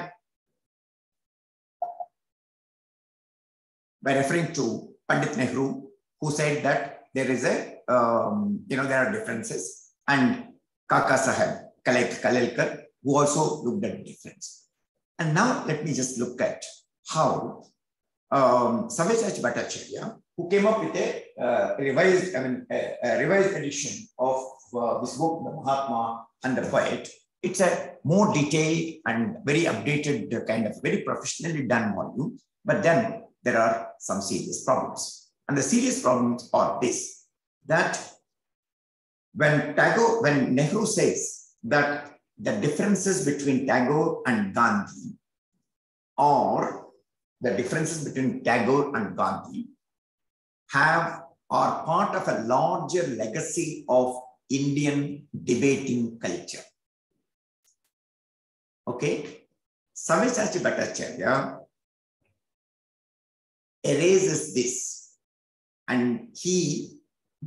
by referring to Pandit Nehru, who said that there is a, um, you know, there are differences, and Kaka Saheb Kalelkar, who also looked at the difference. And now let me just look at how um, Savyajit Bhattacharya, who came up with a uh, revised, I mean, a, a revised edition of uh, this book, The Mahatma and the Poet. It's a more detailed and very updated kind of very professionally done volume, but then there are some serious problems. And the serious problems are this, that when Tagore, when Nehru says that the differences between Tagore and Gandhi or the differences between Tagore and Gandhi have are part of a larger legacy of Indian debating culture. Okay, Sabyasachi Bhattacharya erases this, and he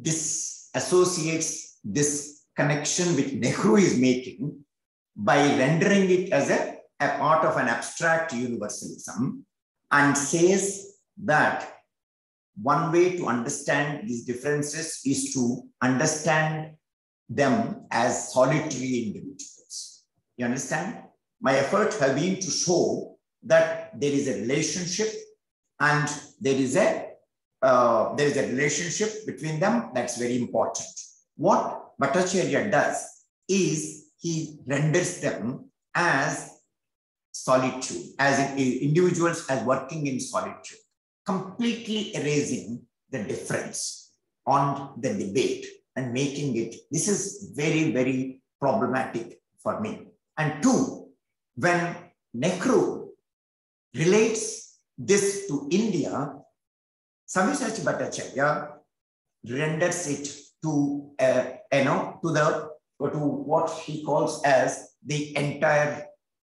disassociates this connection which Nehru is making by rendering it as a, a part of an abstract universalism, and says that one way to understand these differences is to understand them as solitary individuals. You understand? My efforts have been to show that there is a relationship, and there is a uh, there is a relationship between them that's very important. What Bhattacharya does is he renders them as solitude, as individuals as working in solitude, completely erasing the difference on the debate and making it, this is very, very problematic for me. And two, when Nehru relates this to India, Sabyasachi Bhattacharya renders it to, uh, you know, to the, to what he calls as the entire,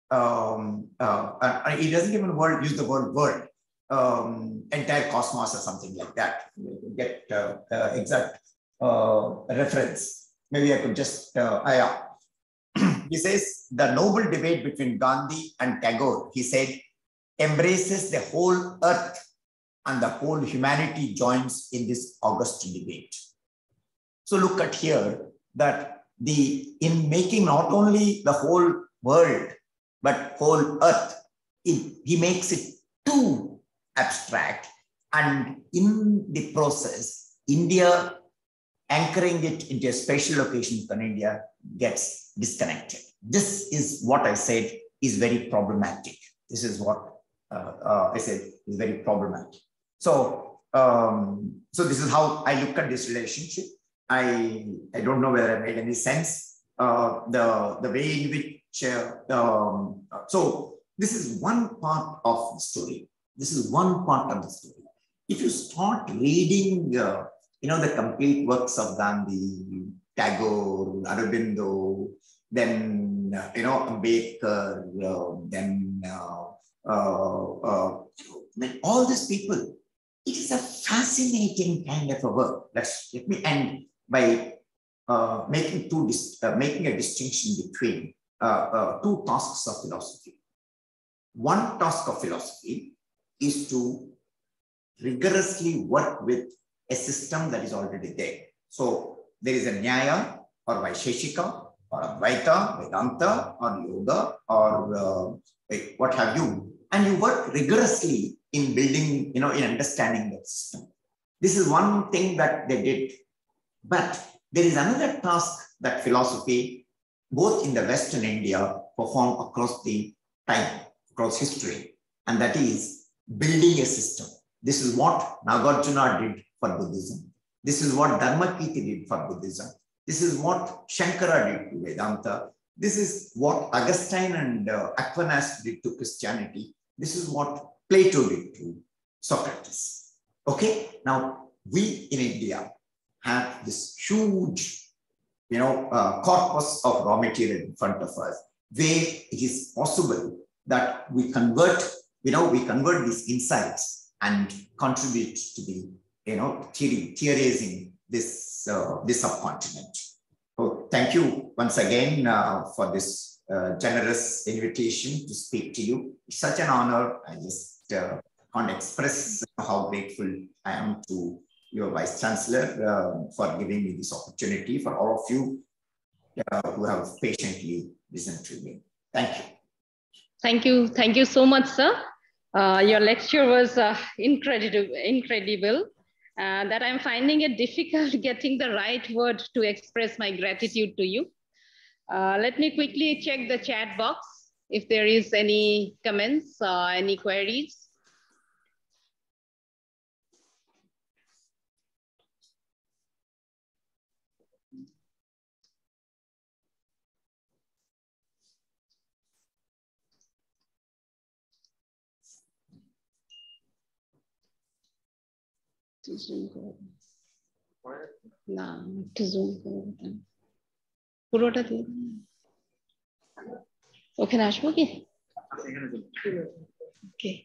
um, uh, uh, he doesn't even word, use the word world, um, entire cosmos or something like that. Get uh, uh, exact uh, reference. Maybe I could just, uh, I, uh, he says, the noble debate between Gandhi and Tagore, he said, embraces the whole earth, and the whole humanity joins in this august debate. So look at here that the, in making not only the whole world, but whole earth, it, he makes it too abstract. And in the process, India, anchoring it into a special location for India, gets disconnected. This is what I said is very problematic. This is what uh, uh, I said is very problematic. So, um, so this is how I look at this relationship. I, I don't know whether I made any sense. Uh, the, the way in which, uh, um, so this is one part of the story. This is one part of the story. If you start reading, uh, you know, the complete works of Gandhi, Tagore, Aurobindo, then, uh, you know, Ambedkar, uh, then uh, uh, uh, all these people, it is a fascinating kind of a work. Let's, let me end by uh, making, two, uh, making a distinction between uh, uh, two tasks of philosophy. One task of philosophy is to rigorously work with a system that is already there. So there is a Nyaya or Vaisheshika or Advaita, Vedanta or Yoga or uh, what have you, and you work rigorously in building, you know, in understanding that system. This is one thing that they did. But there is another task that philosophy, both in the West and India, perform across the time, across history, and that is building a system. This is what Nagarjuna did for Buddhism. This is what Dharmakirti did for Buddhism. This is what Shankara did to Vedanta. This is what Augustine and uh, Aquinas did to Christianity. This is what Plato did to Socrates. Okay, now we in India have this huge, you know, uh, corpus of raw material in front of us, where it is possible that we convert, you know, we convert these insights and contribute to the, you know, theory, theorizing this, uh, this subcontinent. So thank you once again uh, for this uh, generous invitation to speak to you. It's such an honor. I just uh, can't express how grateful I am to your Vice Chancellor uh, for giving me this opportunity, for all of you uh, who have patiently listened to me. Thank you. Thank you. Thank you so much, sir. Uh, your lecture was uh, incredible, incredible. Uh, that I'm finding it difficult getting the right word to express my gratitude to you. Uh, let me quickly check the chat box if there is any comments, uh, any queries. না একটু zoom করে পুরোটা দিয়ে ওখানে আসবো কি? Okay.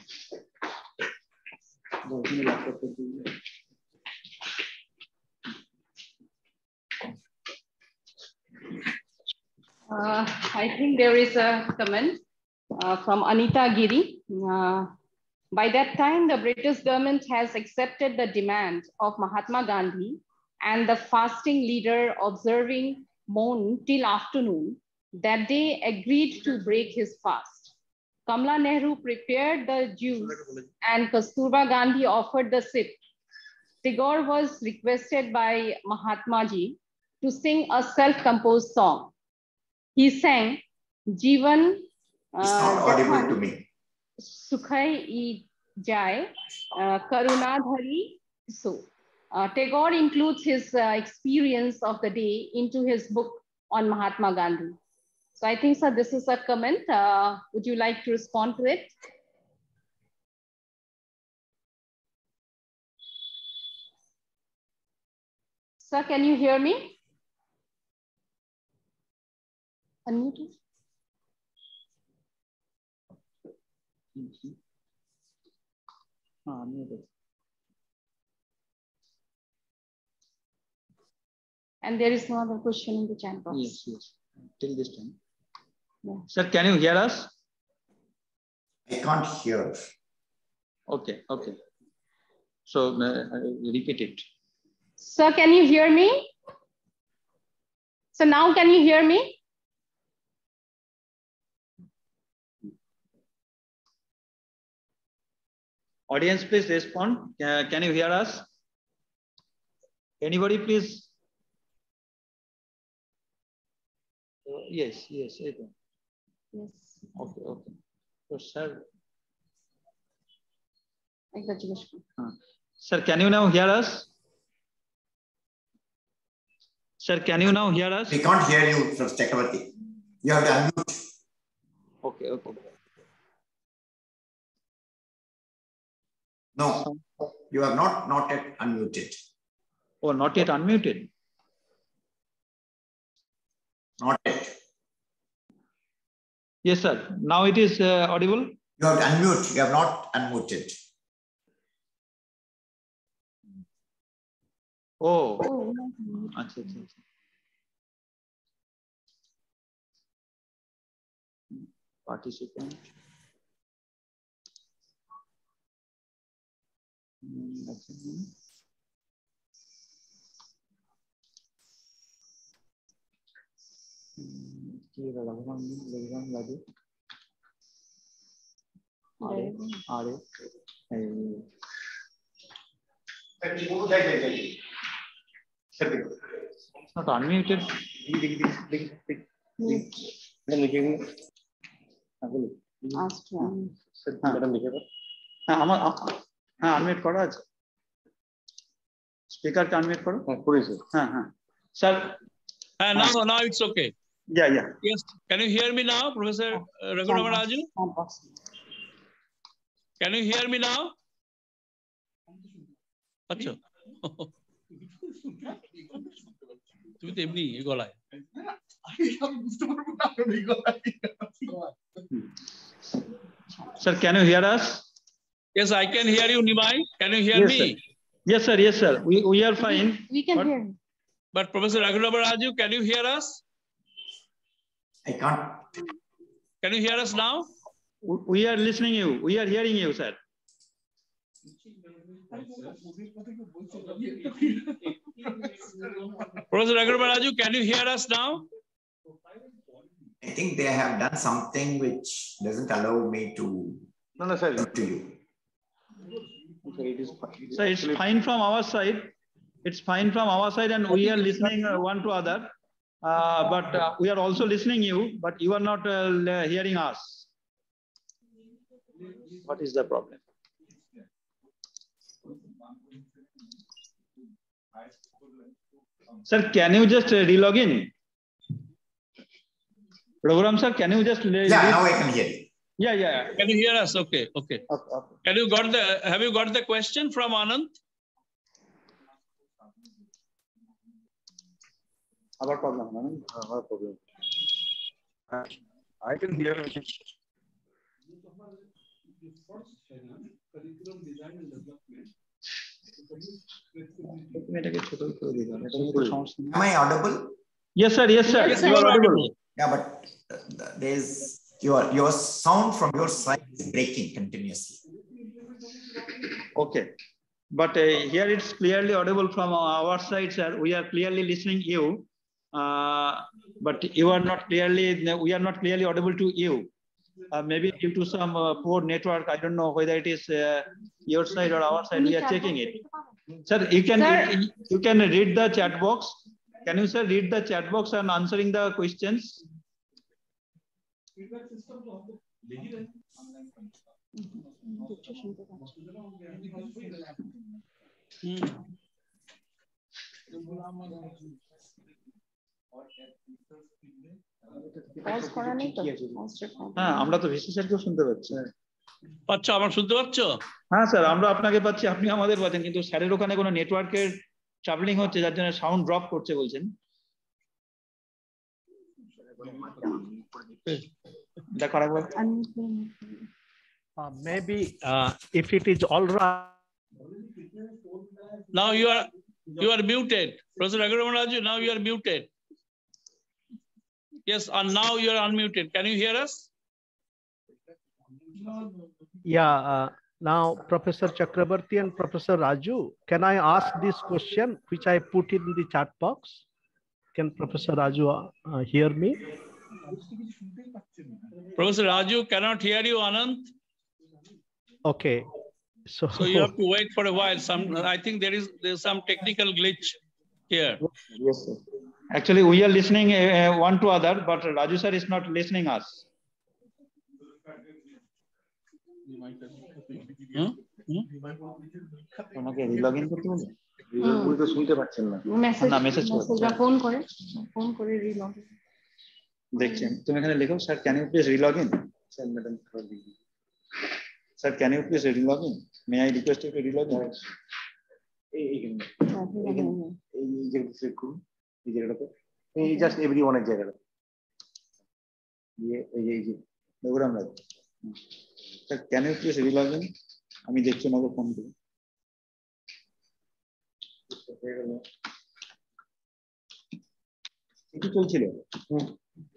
Uh, I think there is a comment uh, from Anita Giri. Uh, by that time, the British government has accepted the demand of Mahatma Gandhi and the fasting leader observing moon till afternoon that they agreed to break his fast. Kamala Nehru prepared the juice and Kasturba Gandhi offered the sip. Tagore was requested by Mahatma Ji to sing a self-composed song. He sang Jivan It's not audible to me. Sukhai I Jai uh, Karunadhari. So uh, Tagore includes his uh, experience of the day into his book on Mahatma Gandhi. So I think, sir, this is a comment. Uh, would you like to respond to it? Sir, can you hear me? Unmute. Ah, unmuted. And there is no other question in the chat box. Yes, yes. Till this time. Yeah. Sir, can you hear us? I can't hear. Okay, okay. So uh, repeat it. Sir, can you hear me? So now can you hear me? Audience, please respond. Uh, can you hear us? Anybody, please? Uh, yes, yes. Yes. Okay, okay. So, sir. Uh, sir, can you now hear us? Sir, can you now hear us? We can't hear you, Professor Chakravarti. You have to unmute. Okay, okay. No, you are not not yet unmuted. Oh, not yet unmuted. Not yet. Yes, sir. Now it is uh, audible. You have to unmute. You have not unmuted. Oh. Oh. Achha, achha, achha. Participant. It's not unmuted. Ask him. হ্যাঁ আমার হ্যাঁ unmute করা আছে speaker কে unmute করো হ্যাঁ করেছি হ্যাঁ হ্যাঁ sir Uh, now, now it's okay. Yeah, yeah. Yes. Can you hear me now, Professor Raghuram Raju? Can you hear me now? Acha. তুমি তো এমনি গলায়। Sir, can you hear us? Yes, I can hear you, Nimai. Can you hear Yes, me? sir. Yes, sir. Yes, sir. We we are fine. We, we can but, hear him. But Professor Raghuram Raju, can you hear us? I can't. Can you hear us now? We are listening you. We are hearing you, sir. Professor Raghuram Raju, can you hear us now? I think they have done something which doesn't allow me to No, no, sir. talk to you. So it's fine from our side. It's fine from our side, and we are listening uh, one to other. Uh, but uh, we are also listening you, but you are not uh, hearing us. What is the problem? Sir, can you just uh, relog in? Raghuram sir, can you just Yeah, now I can hear you. Yeah, yeah. Can you hear us? Okay, okay. Okay, okay. Can you got the? Have you got the question from Anand? Our problem, Anand. Our problem. I can hear it. Am I audible? Yes, sir. Yes, sir. Yes, You sir. are audible. Yeah, but uh, there's your your sound from your side is breaking continuously. Okay. But uh, here it's clearly audible from our side, sir. We are clearly listening you. Uh, but you are not clearly, we are not clearly audible to you. Uh, maybe due to some uh, poor network. I don't know whether it is uh, your side or our side. We are checking it. Sir, you can Sir. you, you can read the chat box. Can you, sir, read the chat box and answering the questions? Pause করা নেই তো? হ্যাঁ, আমরা তো VC স্যারকেও শুনতে পাচ্ছি। পাচ্ছ, আমার শুনতে পাচ্ছ? হ্যাঁ স্যার, আমরা আপনাকে পাচ্ছি, আপনি আমাদের পাচ্ছেন, কিন্তু স্যারের ওখানে কোনো নেটওয়ার্কের ট্রাভেলিং হচ্ছে যার জন্য সাউন্ড ড্রপ করছে বলছেন। দেখো আরেকবার। Uh, maybe uh, if it is all right. Now you are you are muted. Professor Raghuram Raju, now you are muted. Yes, and now you are unmuted. Can you hear us? Yeah, uh, now Professor Chakrabarti and Professor Raju, can I ask this question which I put in the chat box? Can Professor Raju uh, hear me? Professor Raju cannot hear you, Anand. Okay, so, so you have to wait for a while. Some, I think there is there is some technical glitch here. Yes, sir. Actually, we are listening uh, one to other, but Raju sir is not listening us. Hmm? ওনাকে রিলগইন করতে বলে? উনি তো শুনতে পাচ্ছেন না। Message না, message মেসেজটা ফোন করে ফোন করে রিলগইন দেখছেন। তুমি এখানে লিখো, sir can you please relogin? Sir madam sir can you please relogin? May I request you to relogin? এই এই এই যে ক্লিক করুন এই জায়গাটাতে, এই জাস্ট এভরিওয়ানের জায়গাটা এই এই যে প্রোগ্রাম রাখো। Sir can you please relogin? আমি দেখছি ওনাকে ফোন করে। কি চলছিল? হুম,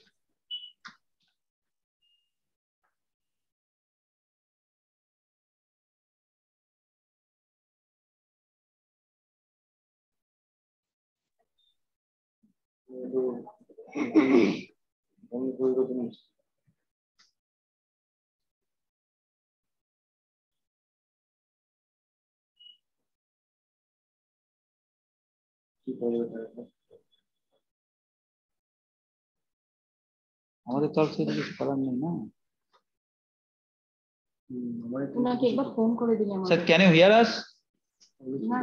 আমাদের তরফ থেকে কিছু করার নেই না। ওনাকে একবার ফোন করে দিলে আমার। Sir can you hear us? না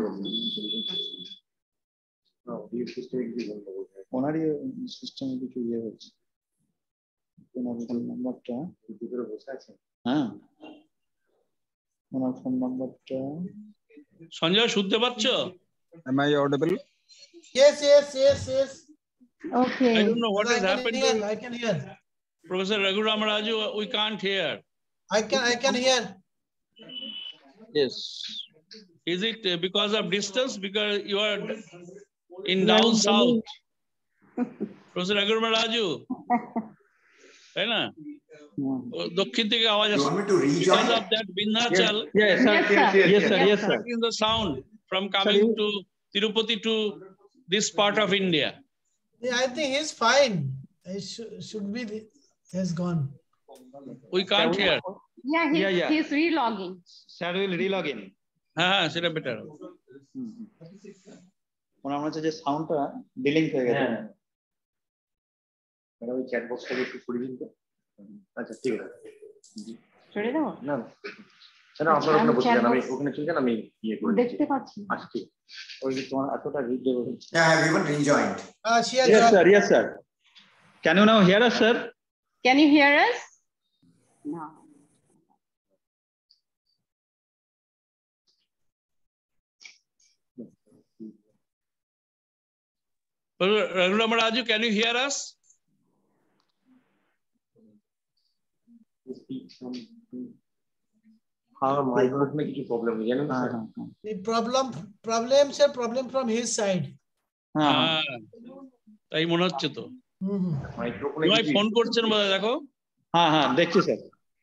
ওনারই সিস্টেমে কিছু ইয়ে হচ্ছে। ওনার ফোন নাম্বারটা ভিতরে বসে আছে। হ্যাঁ, ওনার ফোন নাম্বারটা। সঞ্জয় শুনতে পাচ্ছ? Am I audible? Yes, yes, yes, yes. Okay. I don't know what I has can happened hear, to I can hear. Professor Raghuram Raju. We can't hear. I can, I can hear. Yes. Is it because of distance? Because you are in down south. Professor Raghuram Raju. Right na? Dakshin থেকে আওয়াজ আসছে। You want me to rejoin? Because of that Vindhyachal. Yes, sir. Yes, sir. Yes, sir. Yes, sir. In the sound from coming to Tirupati to this part of India. Yeah, I think he's fine. He should, should be, has gone. We can't hear. Yeah, he, Yeah, yeah. he's relogging. Sir will relog in. হ্যাঁ সেটা better. ওনার মনে হচ্ছে যে সাউন্ডটা dealing হয়ে গেছে। Madam এই chat বক্সটাকে একটু সরিয়ে দিন তো। আচ্ছা ঠিক আছে। সরে দাও। না স্যার আপনারা ওখানে বসে যান, আমি ওখানে চলে যান, আমি ইয়ে করে দেখতে পাচ্ছি। আসছি। ওই যে তোমার এতটা রিড দেবো। Yeah, have even rejoined. Ah, she has Yes, joined. sir. Yes, sir. Can you now hear us, sir? Can you hear us? No. Raghuram Raju, can you hear us? हाँ माइक्रोफोन में कुछ problem हुई है ना हाँ sir? हाँ The problem, problem sir, problem from his side. हाँ हाँ হ্যাঁ, তাই মনে হচ্ছে তো। Mhm. মাইক্রোফোনে নিমাই কিছু ফোন করছেন বোধহয়, দেখো। हाँ हाँ देखिए सर।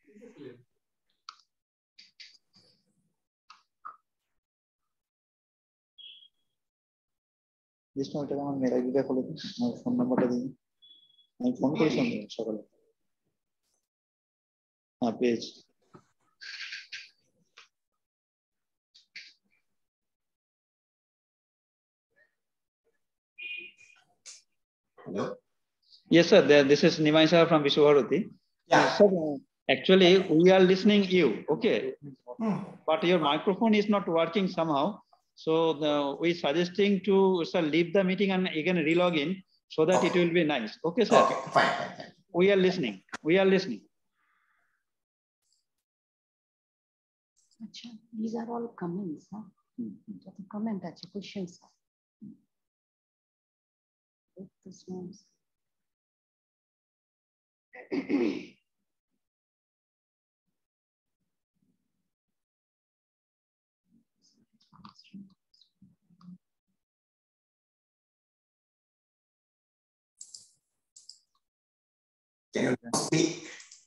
जिसमें उठा था मेरा वीडियो खोलो तो मैं फोन नंबर दे दूँ। मैं फोन कर सकता हूँ सर। हाँ page. Hello? Yes sir, there, this is Nimai sir from Vishwabharati. Yeah. Sir, actually we are listening you, okay? Hmm. But your microphone is not working somehow. So the, we suggesting to sir leave the meeting and again relog in so that Okay. it will be nice. Okay, sir. Okay, fine, fine, fine. We are listening. We are listening. Achha, these are all comments, huh? Mm-hmm. Comment, achha, questions. This one's. Can you speak?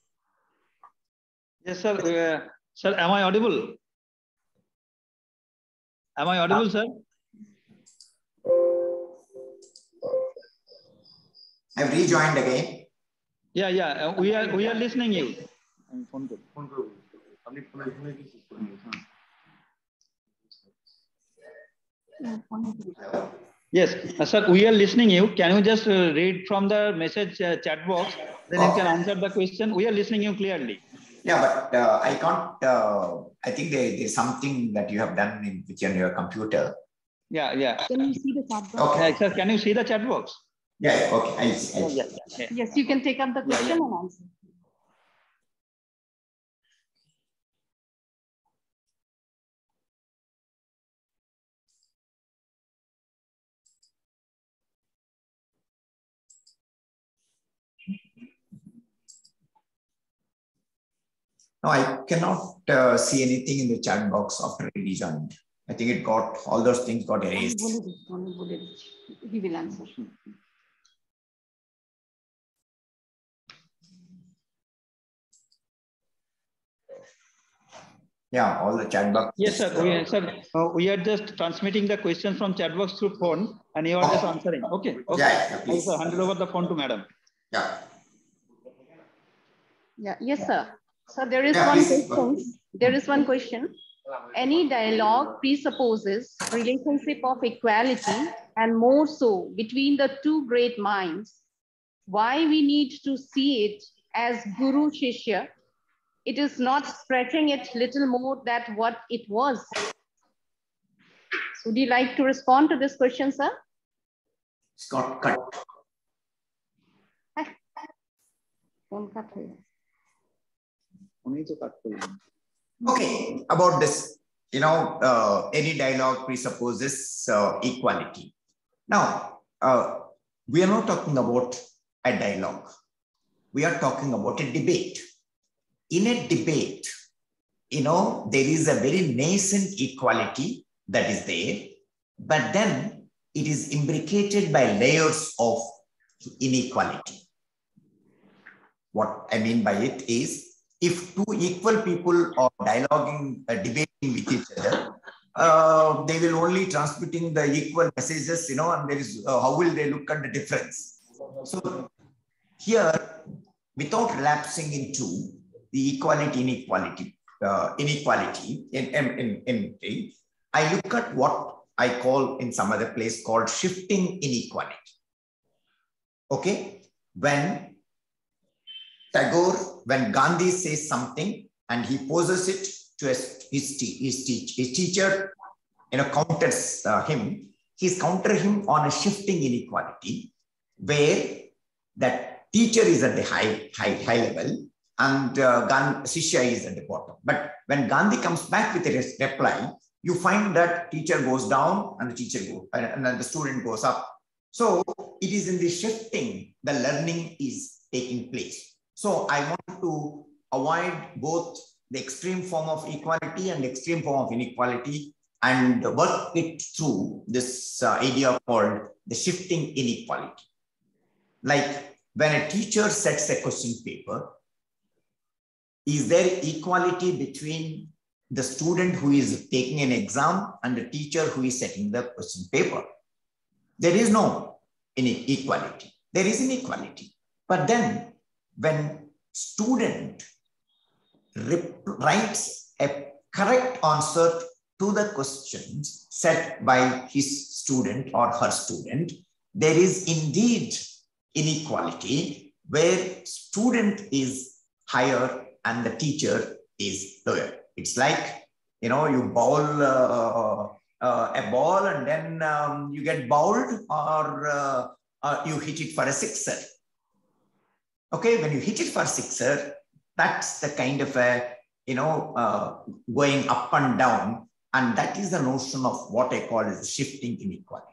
Yes, sir. Uh, sir, am I audible? Am I audible, sir? I've rejoined again. Yeah, yeah. Uh, we are we are listening you. I'm phone call. Phone করব আপনি ফোনে ফোনে কিছু করুন Yes, uh, sir. We are listening you. Can you just uh, read from the message uh, chat box? Then you can answer the question. We are listening you clearly. Yeah, but uh, I can't, uh, I think there, there's something that you have done in, within your computer. Yeah, yeah. Can you see the chat box? Okay. Uh, sir, can you see the chat box? Yeah, yeah, okay, I'll see. I'll see. Yeah, yeah, yeah. Yes, you can take up the Yeah, question yeah. and answer. No, I cannot uh, see anything in the chat box after I rejoined. I think it got, all those things got erased. He will answer. Yeah, all the chat box. Yes, sir. We, sir, uh, we are just transmitting the questions from chat box through phone, and you are just answering. Okay. Okay. Yeah, yeah, please. I will hand over the phone to madam. Yeah. Yeah. Yes, sir. So there is Yeah, one please. question. There is one question. Any dialogue presupposes relationship of equality and more so between the two great minds. Why we need to see it as Guru Shishya? It is not stretching it little more than what it was. Would you like to respond to this question, sir? It's got cut. Phone cut hai. Okay, about this, you know, uh, any dialogue presupposes uh, equality. Now, uh, we are not talking about a dialogue. We are talking about a debate. In a debate, you know, there is a very nascent equality that is there, but then it is imbricated by layers of inequality. What I mean by it is, if two equal people are dialoguing, uh, debating with each other, uh, they will only transmitting the equal messages, you know, and there is, uh, how will they look at the difference? So here, without relapsing into the equality, inequality, uh, inequality in, in, in, in, I look at what I call in some other place called shifting inequality. Okay, when Tagore, when Gandhi says something and he poses it to his, his, his, teach, his teacher, you know, counters uh, him, he's countering him on a shifting inequality where that teacher is at the high, high, high level and uh, Gandhi, Shishya is at the bottom. But when Gandhi comes back with a reply, you find that teacher goes down and the teacher goes, and then the student goes up. So it is in the shifting, the learning is taking place. So I want to avoid both the extreme form of equality and extreme form of inequality and work it through this uh, idea called the shifting inequality. Like when a teacher sets a question paper, is there equality between the student who is taking an exam and the teacher who is setting the question paper? There is no inequality. There is inequality. But then when student writes a correct answer to the questions set by his student or her student, there is indeed inequality where student is higher and the teacher is lower. It's like, you know, you bowl uh, uh, a ball and then um, you get bowled, or uh, uh, you hit it for a sixer. Okay, when you hit it for a sixer, that's the kind of a, you know, uh, going up and down. And that is the notion of what I call as shifting inequality.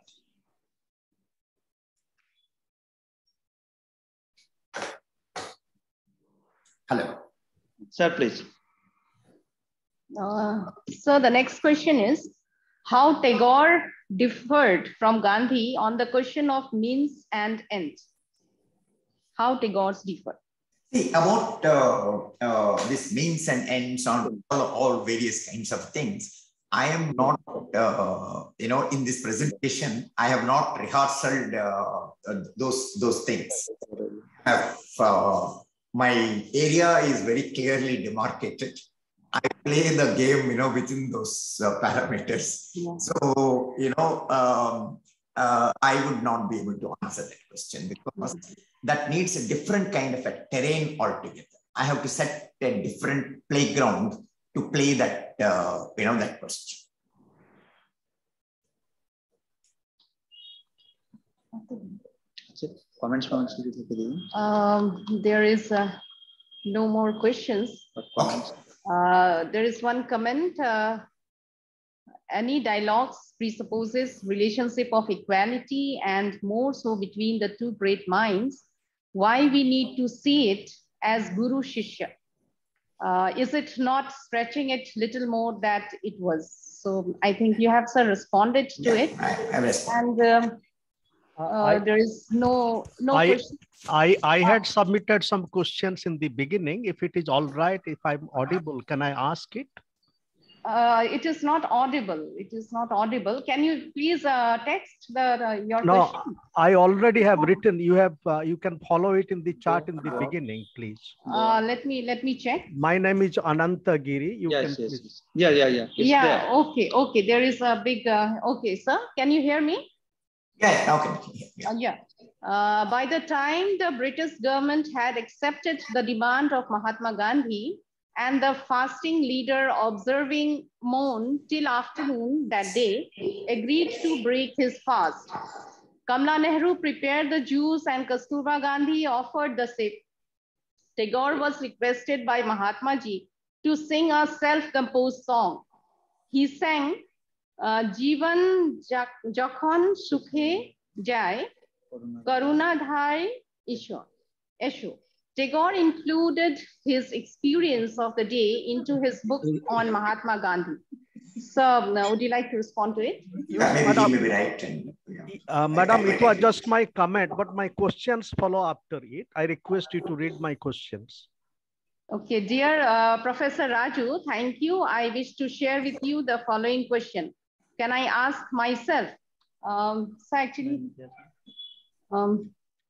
Hello. Sir, please. Uh, so the next question is, how Tagore differed from Gandhi on the question of means and ends? How Tagore's differ? See, about uh, uh, this means and ends on all, all various kinds of things, I am not, uh, you know, in this presentation, I have not rehearsed uh, those, those things. I have, uh, my area is very clearly demarcated. I play the game, you know, within those uh, parameters. Yeah. So, you know, um, uh, I would not be able to answer that question because that needs a different kind of a terrain altogether. I have to set a different playground to play that, uh, you know, that question. Comments, comments. Um, there is uh, no more questions. Uh, there is one comment. Uh, any dialogues presupposes relationship of equality and more so between the two great minds. Why we need to see it as Guru Shishya? Uh, is it not stretching it little more that it was? So I think you have, sir, responded to yeah, it. I, I respond. And um, uh, I, there is no, no I, question. I, I had submitted some questions in the beginning. If it is all right, if I'm audible, can I ask it? Uh, it is not audible. It is not audible. Can you please uh, text the uh, your no, question? I already have written. You have. Uh, you can follow it in the chat in the beginning, please. Uh, let me let me check. My name is Anantagiri. You yes, can. Yes, please. yes. Yeah, yeah, yeah. It's yeah. There. Okay. Okay. There is a big. Uh, okay, sir. Can you hear me? Yeah. Okay. Yeah. Uh, yeah. Uh, by the time the British government had accepted the demand of Mahatma Gandhi, and the fasting leader, observing moon till afternoon that day, agreed to break his fast. Kamla Nehru prepared the juice and Kasturba Gandhi offered the sip. Tagore was requested by Mahatma Ji to sing a self-composed song. He sang, Jivan Jakhon Sukhe Jai, Karuna Dhai Isho. Esho. Tagore included his experience of the day into his book on Mahatma Gandhi. So, uh, would you like to respond to it? Yeah, maybe Madam, he may be right. And, yeah. uh, Madam, it was just my comment, but my questions follow after it. I request you to read my questions. Okay, dear uh, Professor Raju, thank you. I wish to share with you the following question. Can I ask myself? Um, so actually, um,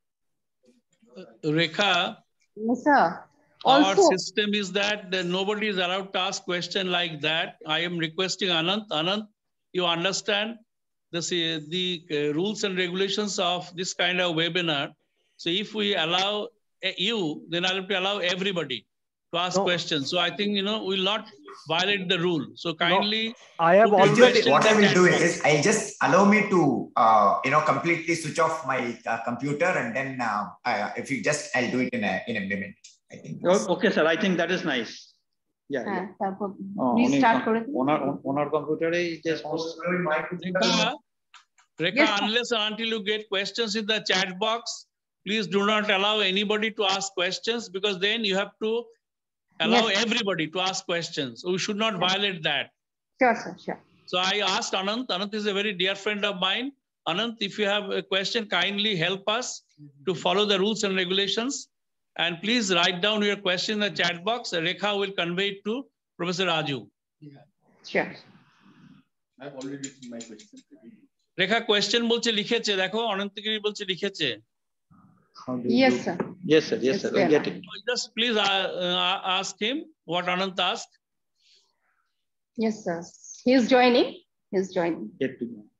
Rekha, yes, sir. Our Also, system is that nobody is allowed to ask question like that. I am requesting Anant. Anant, you understand the, the rules and regulations of this kind of webinar. So if we allow you, then I'll have to allow everybody to ask no. questions. So I think, you know, we'll not violate the rule. So kindly. No, I have already. What I will do is, I'll just allow me to, uh, you know, completely switch off my uh, computer, and then uh, uh, if you just, I'll do it in a in a minute. I think. Okay, sir. I think that is nice. Yeah. yeah. Uh, Please start for it. On our, on our computer, just. Rekha, Rekha, yes, unless or until you get questions in the chat box, please do not allow anybody to ask questions, because then you have to allow Yes. everybody to ask questions. We should not violate that. Sure, sir, sure. So I asked Anant. Anant is a very dear friend of mine. Anant, if you have a question, kindly help us to follow the rules and regulations. And please write down your question in the chat box. Rekha will convey it to Professor Raju. Sure. I've already written my question. Rekha question bolche likheche, dekho Anantagiri bolche likheche. Yes, sir. Yes, sir. Yes, sir. I get it. Just please uh, uh, ask him what Anant asked. Yes, sir. He's joining. He's joining. Get to know.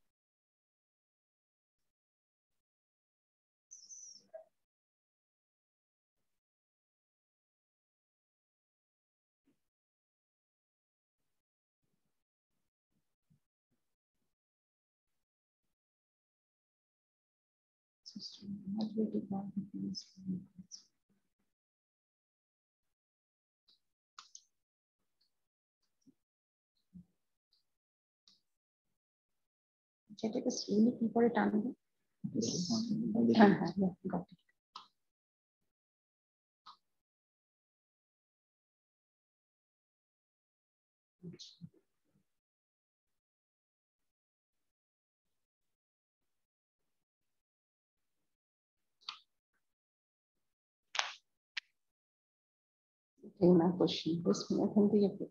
Can I take a slowly before it on? Yeah, got it. Okay, my question. This I think we have.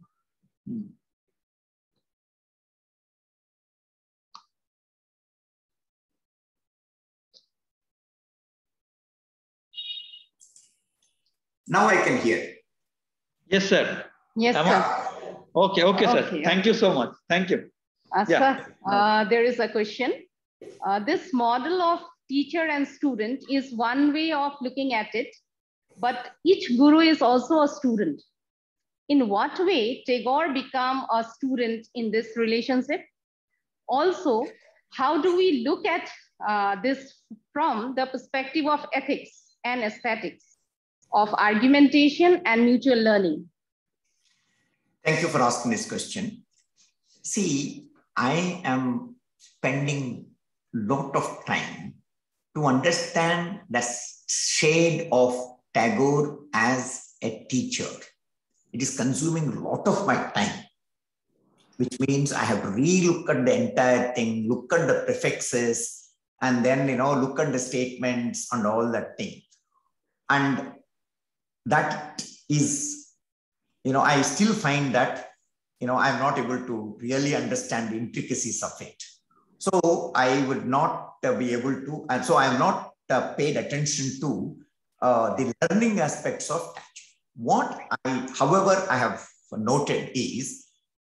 Now I can hear. Yes, sir. Yes, Am sir. I- Okay, okay, sir. Okay, Thank you so much. Thank you. Uh, Yeah. Sir, uh, there is a question. Uh, this model of teacher and student is one way of looking at it, but each guru is also a student. In what way Tagore become a student in this relationship? Also, how do we look at uh, this from the perspective of ethics and aesthetics, of argumentation and mutual learning? Thank you for asking this question. See, I am spending a lot of time to understand the shade of Tagore as a teacher. It is consuming a lot of my time, which means I have to re-look at the entire thing, look at the prefixes, and then, you know, look at the statements and all that thing. And that is, you know, I still find that, you know, I'm not able to really understand the intricacies of it. So I would not uh, be able to, and so I have not uh, paid attention to uh, the learning aspects of Tagore. What I, however, I have noted is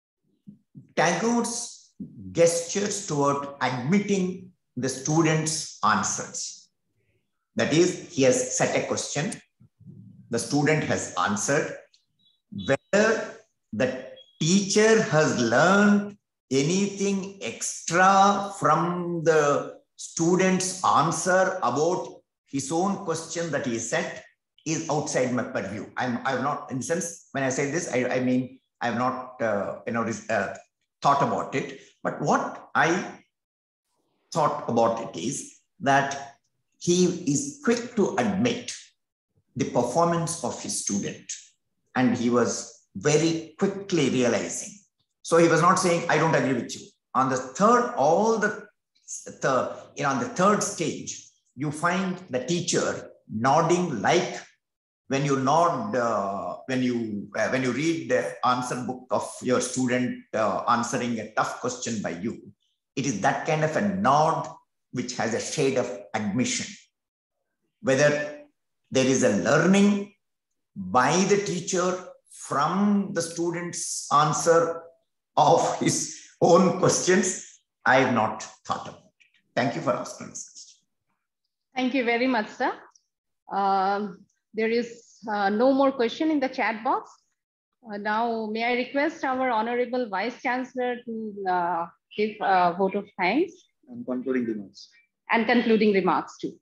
Tagore's gestures toward admitting the student's answers. That is, he has set a question, the student has answered. Whether the teacher has learned anything extra from the student's answer about his own question that he set is outside my purview. I'm, I've not, in the sense, when I say this, I, I mean, I've not, uh, you know, uh, thought about it. But what I thought about it is that he is quick to admit the performance of his student. And he was very quickly realizing. So he was not saying, I don't agree with you. On the third, all the, the you know, on the third stage, you find the teacher nodding like when you nod, uh, when you uh, when you read the answer book of your student uh, answering a tough question by you, it is that kind of a nod which has a shade of admission. Whether there is a learning by the teacher from the student's answer of his own questions, I have not thought about it. Thank you for asking this question. Thank you very much, sir. Um, there is uh, no more question in the chat box. Uh, now, may I request our Honorable Vice Chancellor to uh, give a vote of thanks. And concluding remarks. And concluding remarks too.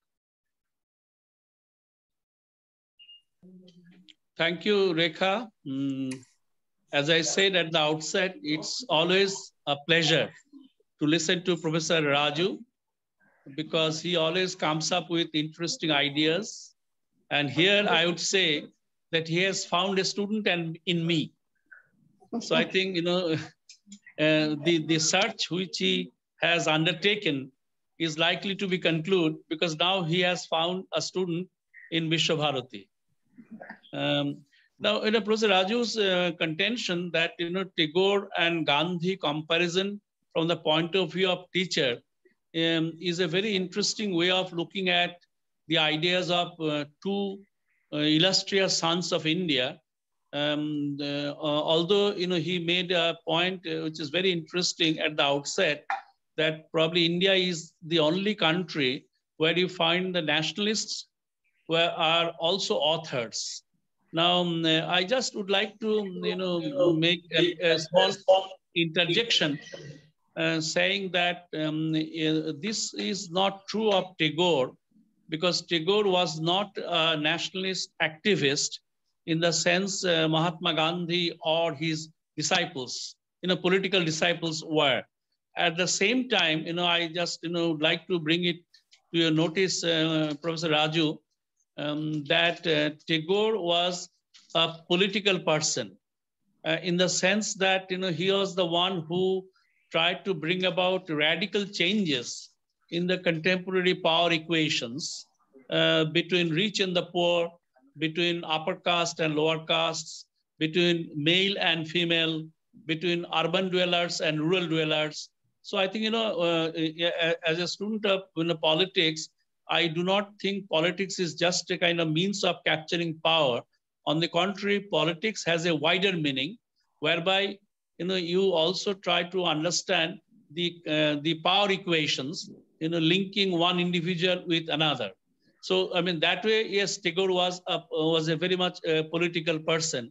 Thank you, Rekha. Mm, as I said at the outset, it's always a pleasure to listen to Professor Raju because he always comes up with interesting ideas. And here I would say that he has found a student and in me. So I think, you know, uh, the, the search which he has undertaken is likely to be concluded because now he has found a student in Vishwabharati. Um, now, you know, Professor Raju's uh, contention that, you know, Tagore and Gandhi comparison from the point of view of teacher um, is a very interesting way of looking at the ideas of uh, two uh, illustrious sons of India. Um, uh, uh, although, you know, he made a point uh, which is very interesting at the outset, that probably India is the only country where you find the nationalists where are also authors. Now, um, uh, I just would like to, you know, make a, a small interjection uh, saying that um, uh, this is not true of Tagore, because Tagore was not a nationalist activist in the sense uh, Mahatma Gandhi or his disciples, you know, political disciples were. At the same time, you know, I just, you know, like to bring it to your notice, uh, Professor Raju, um, that uh, Tagore was a political person uh, in the sense that, you know, he was the one who tried to bring about radical changes in the contemporary power equations uh, between rich and the poor, between upper caste and lower castes, between male and female, between urban dwellers and rural dwellers. So I think, you know, uh, as a student of, you know, politics, I do not think politics is just a kind of means of capturing power. On the contrary, politics has a wider meaning, whereby, you know, you also try to understand the, uh, the power equations, you know, linking one individual with another. So, I mean, that way, yes, Tagore was a, was a very much a political person.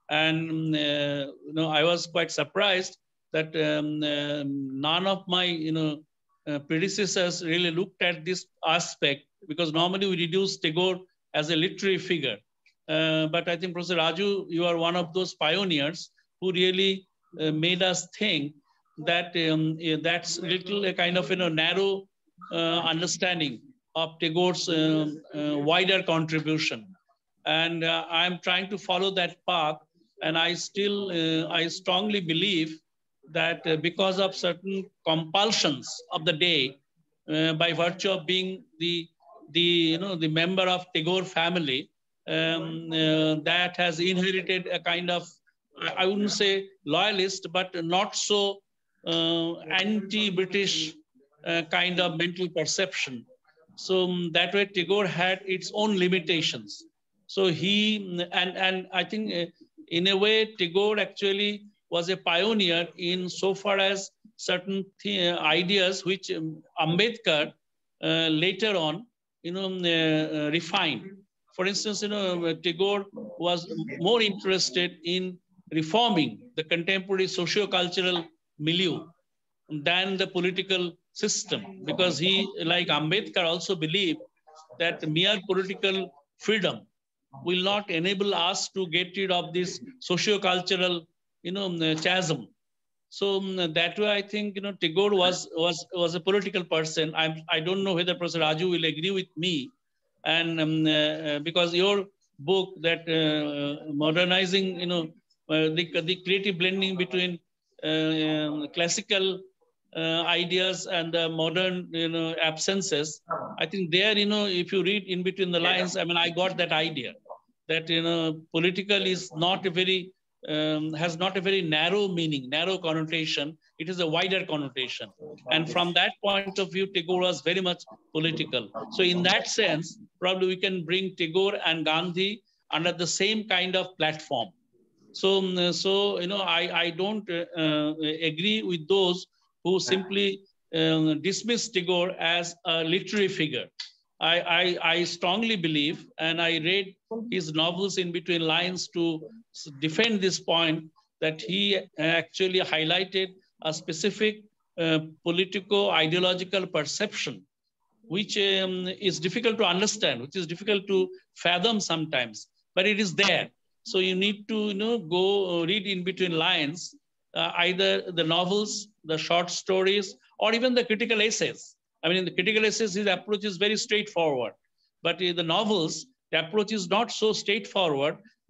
And, uh, you know, I was quite surprised that um, uh, none of my, you know, uh, predecessors really looked at this aspect, because normally we reduce Tagore as a literary figure. Uh, but I think, Professor Raju, you are one of those pioneers who really uh, made us think that um, that's little a kind of, you know, narrow uh, understanding of Tagore's uh, uh, wider contribution. And uh, I'm trying to follow that path. And I still, uh, I strongly believe that uh, because of certain compulsions of the day, uh, by virtue of being the, the, you know, the member of Tagore family, um, uh, that has inherited a kind of, I wouldn't say loyalist, but not so uh, anti-British uh, kind of mental perception. So um, that way Tagore had its own limitations. So he, and, and I think uh, in a way, Tagore actually was a pioneer in so far as certain th ideas which um, Ambedkar uh, later on, you know, uh, uh, refined. For instance, you know, Tagore was more interested in reforming the contemporary socio-cultural milieu than the political system, because he, like Ambedkar, also believed that mere political freedom will not enable us to get rid of this socio-cultural, you know, chasm. So um, that way, I think, you know, Tagore was was was a political person. I'm I don't know whether Professor Raju will agree with me, and um, uh, because your book that uh, modernizing, you know, uh, the the creative blending between uh, um, classical uh, ideas and the modern, you know, absences. I think there, you know, if you read in between the lines, I mean, I got that idea that, you know, political is not a very, um, has not a very narrow meaning, narrow connotation. It is a wider connotation. And from that point of view, Tagore was very much political. So in that sense, probably we can bring Tagore and Gandhi under the same kind of platform. So, so you know, I, I don't uh, agree with those who simply uh, dismiss Tagore as a literary figure. I, I, I strongly believe, and I read his novels in between lines to defend this point, that he actually highlighted a specific uh, politico-ideological perception, which um, is difficult to understand, which is difficult to fathom sometimes, but it is there. So you need to, you know, go read in between lines, uh, either the novels, the short stories, or even the critical essays. I mean, in the critical essays, his approach is very straightforward. But in the novels, the approach is not so straightforward,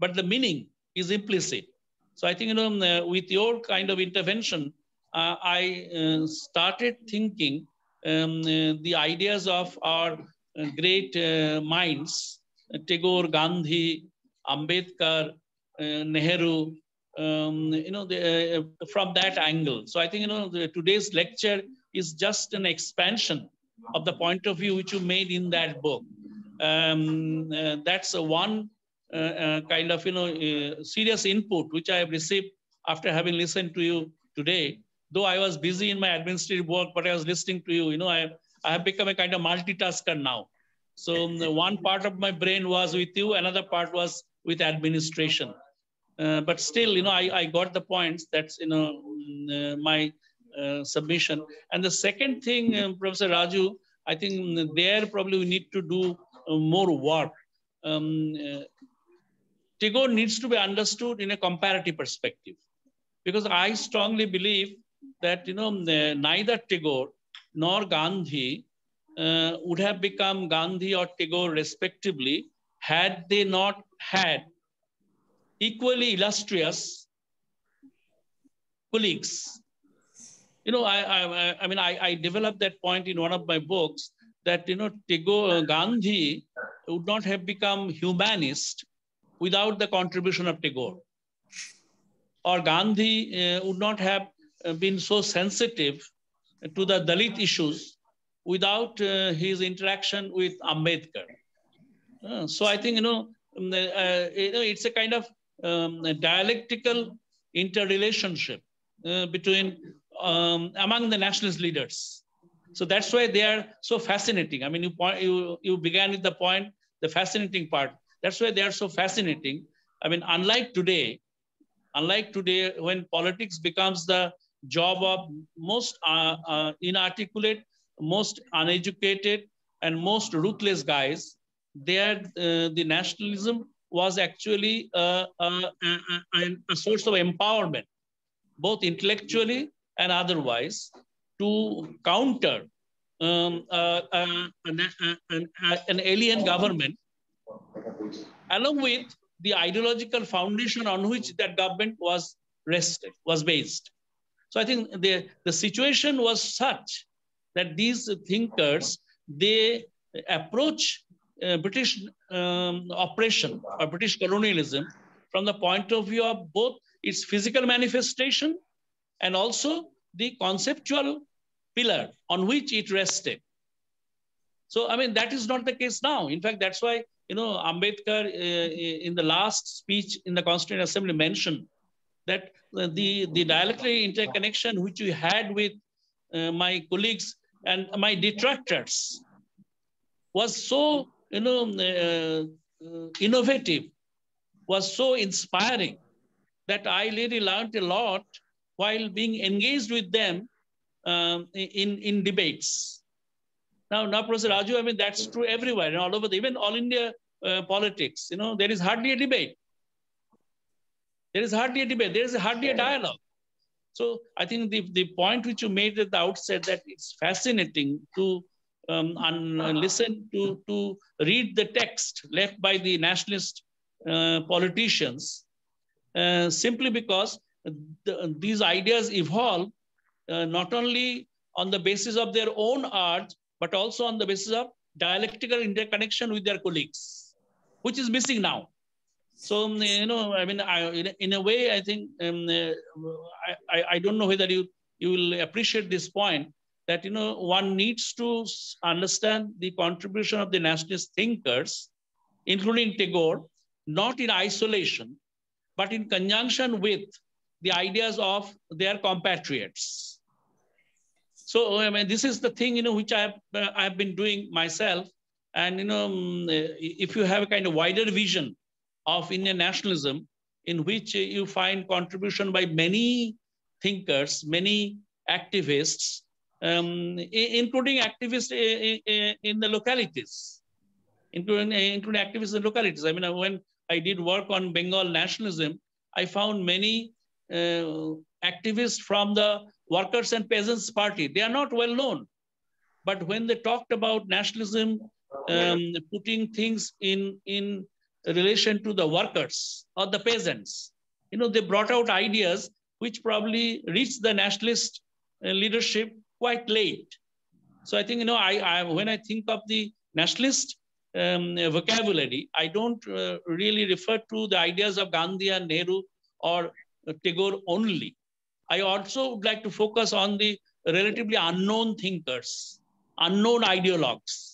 but the meaning is implicit. So I think, you know, with your kind of intervention, uh, I uh, started thinking um, uh, the ideas of our uh, great uh, minds, Tagore, Gandhi, Ambedkar, uh, Nehru, um, you know, the, uh, from that angle. So I think, you know, the, today's lecture is just an expansion of the point of view which you made in that book. Um, uh, that's a one uh, uh, kind of, you know, uh, serious input which I have received after having listened to you today. Though I was busy in my administrative work, but I was listening to you, you know, I, I have become a kind of multitasker now. So um, one part of my brain was with you, another part was with administration. Uh, but still, you know, I, I got the points. That's, you know, uh, my uh, submission. And the second thing, uh, Professor Raju, I think there probably we need to do uh, more work. Um, uh, Tagore needs to be understood in a comparative perspective, because I strongly believe that, you know, neither Tagore nor Gandhi uh, would have become Gandhi or Tagore respectively had they not had equally illustrious colleagues. You know, I, I, I mean, I, I developed that point in one of my books that, you know, Tagore, Gandhi would not have become humanist without the contribution of Tagore. Or Gandhi uh, would not have been so sensitive to the Dalit issues without uh, his interaction with Ambedkar. Uh, so I think, you know, uh, you know, it's a kind of um, a dialectical interrelationship uh, between um, among the nationalist leaders. So that's why they are so fascinating. I mean, you point, you you began with the point, the fascinating part. That's why they are so fascinating. I mean, unlike today, unlike today when politics becomes the job of most uh, uh, inarticulate, most uneducated, and most ruthless guys, there uh, the nationalism was actually uh, uh, uh, a source of empowerment, both intellectually and otherwise, to counter um, uh, uh, an, an, an alien government, along with the ideological foundation on which that government was rested, was based. So I think the, the situation was such that these thinkers, they approach uh, British um, oppression or British colonialism from the point of view of both its physical manifestation and also the conceptual pillar on which it rested. So, I mean, that is not the case now. In fact, that's why, you know, Ambedkar uh, in the last speech in the Constituent Assembly mentioned that the, the dialectical interconnection which we had with uh, my colleagues and my detractors was so, you know, uh, uh, innovative, was so inspiring that I really learned a lot while being engaged with them um, in, in debates. Now, now, Professor Raju, I mean, that's true everywhere, and all over, the, even all India uh, politics, you know, there is hardly a debate. There is hardly a debate. There is hardly a dialogue. So I think the, the point which you made at the outset, that it's fascinating to um, un, uh, listen to, to read the text left by the nationalist uh, politicians, uh, simply because the, these ideas evolve uh, not only on the basis of their own art, but also on the basis of dialectical interconnection with their colleagues, which is missing now. So, you know, I mean, I, in a way, I think, um, uh, I, I don't know whether you, you will appreciate this point, that, you know, one needs to understand the contribution of the nationalist thinkers, including Tagore, not in isolation, but in conjunction with the ideas of their compatriots. So, I mean, this is the thing, you know, which I have, uh, I have been doing myself. And, you know, um, if you have a kind of wider vision of Indian nationalism, in which you find contribution by many thinkers, many activists, um, including activists in the localities, including, including activists in the localities. I mean, when I did work on Bengal nationalism, I found many uh, activists from the Workers and Peasants Party. They are not well known, but when they talked about nationalism, um, putting things in, in relation to the workers or the peasants. You know, they brought out ideas which probably reached the nationalist leadership quite late. So I think, you know, I, I when I think of the nationalist um, vocabulary, I don't uh, really refer to the ideas of Gandhi and Nehru or Tagore only. I also would like to focus on the relatively unknown thinkers, unknown ideologues.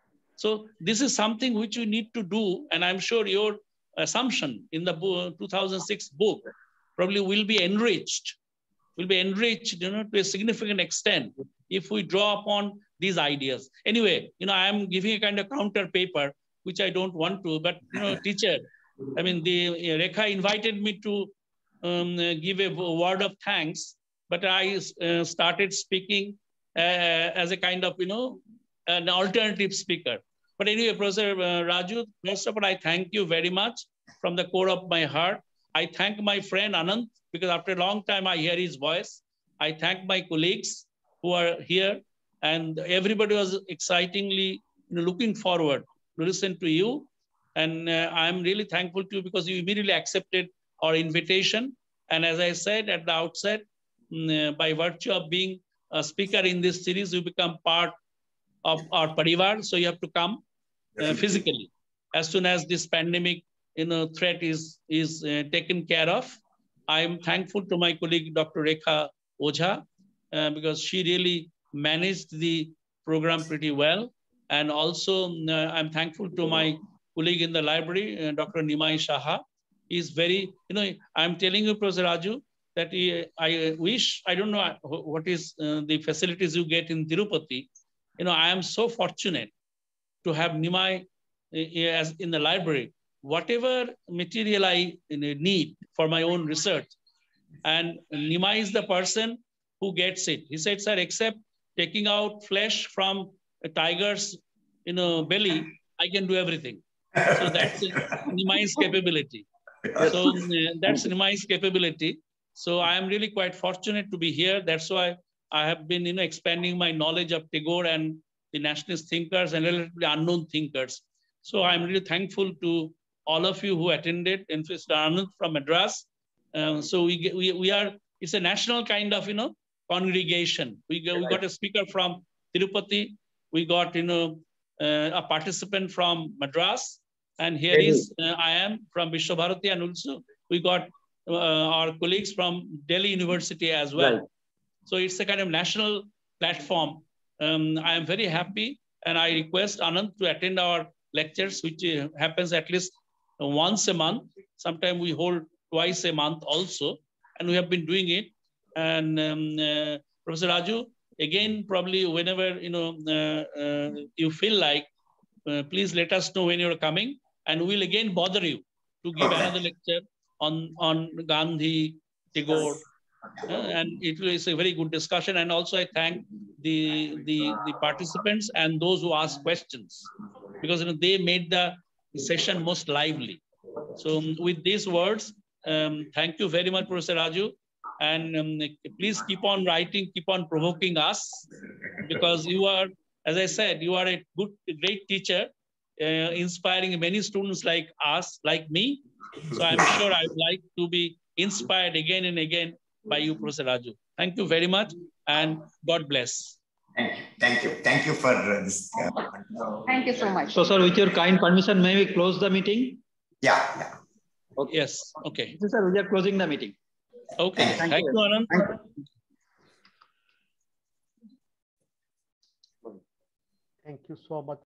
So this is something which we need to do, and I'm sure your assumption in the two thousand six book probably will be enriched, will be enriched, you know, to a significant extent if we draw upon these ideas. Anyway, you know, I am giving a kind of counter paper, which I don't want to, but, you know, teacher, I mean, the uh, Rekha invited me to um, give a word of thanks, but I uh, started speaking uh, as a kind of, you know, an alternative speaker. But anyway, Professor uh, Raju, first of all, I thank you very much from the core of my heart. I thank my friend Anant, because after a long time I hear his voice. I thank my colleagues who are here, and everybody was excitingly, you know, looking forward to listen to you. And uh, I'm really thankful to you because you immediately accepted our invitation. And as I said at the outset, um, by virtue of being a speaker in this series, you become part of our parivar. So you have to come uh, physically as soon as this pandemic, you know, threat is, is uh, taken care of. I am thankful to my colleague, Doctor Rekha Ojha, uh, because she really managed the program pretty well. And also, uh, I'm thankful to my colleague in the library, uh, Doctor Nimai Shaha. He's very, you know, I'm telling you, Professor Raju, that he, I wish, I don't know what is uh, the facilities you get in Tirupati. You know, I am so fortunate to have Nimai uh, as in the library. Whatever material I need for my own research, and Nimai is the person who gets it. He said, sir, except taking out flesh from a tiger's, you know, belly, I can do everything. So that's Nimai's capability. So uh, that's Nimai's capability. So I am really quite fortunate to be here. That's why I have been, you know, expanding my knowledge of Tagore and the nationalist thinkers and relatively unknown thinkers. So I'm really thankful to all of you who attended, and Mister Anand from Madras. Um, so we, get, we we are, it's a national kind of, you know, congregation. We got, we got a speaker from Tirupati. We got, you know, uh, a participant from Madras. And here is, uh, I am from Vishwabharati, and also we got uh, our colleagues from Delhi University as well. Right. So it's a kind of national platform. Um, I am very happy, and I request Anand to attend our lectures, which uh, happens at least once a month. Sometimes we hold twice a month also, and we have been doing it. And um, uh, Professor Raju, again, probably whenever, you know, uh, uh, you feel like, uh, please let us know when you're coming, and we'll again bother you to give okay. another lecture on, on Gandhi, Tagore, uh, and it is a very good discussion. And also I thank the, the, the participants and those who asked questions, because, you know, they made the session most lively. So um, with these words, um, thank you very much, Professor Raju. And um, please keep on writing, keep on provoking us, because you are, as I said, you are a good, great teacher, uh, inspiring many students like us, like me. So I'm sure I would like to be inspired again and again by you, Professor Raju. Thank you very much, and God bless. Thank you. Thank you. Thank you for uh, this. Uh, Thank you so much. So, sir, with your kind permission, may we close the meeting? Yeah. yeah. Okay. Yes. Okay. Yes, sir, we are closing the meeting. Okay. Thank, Thank you, you, Anand. Thank you. Thank you so much.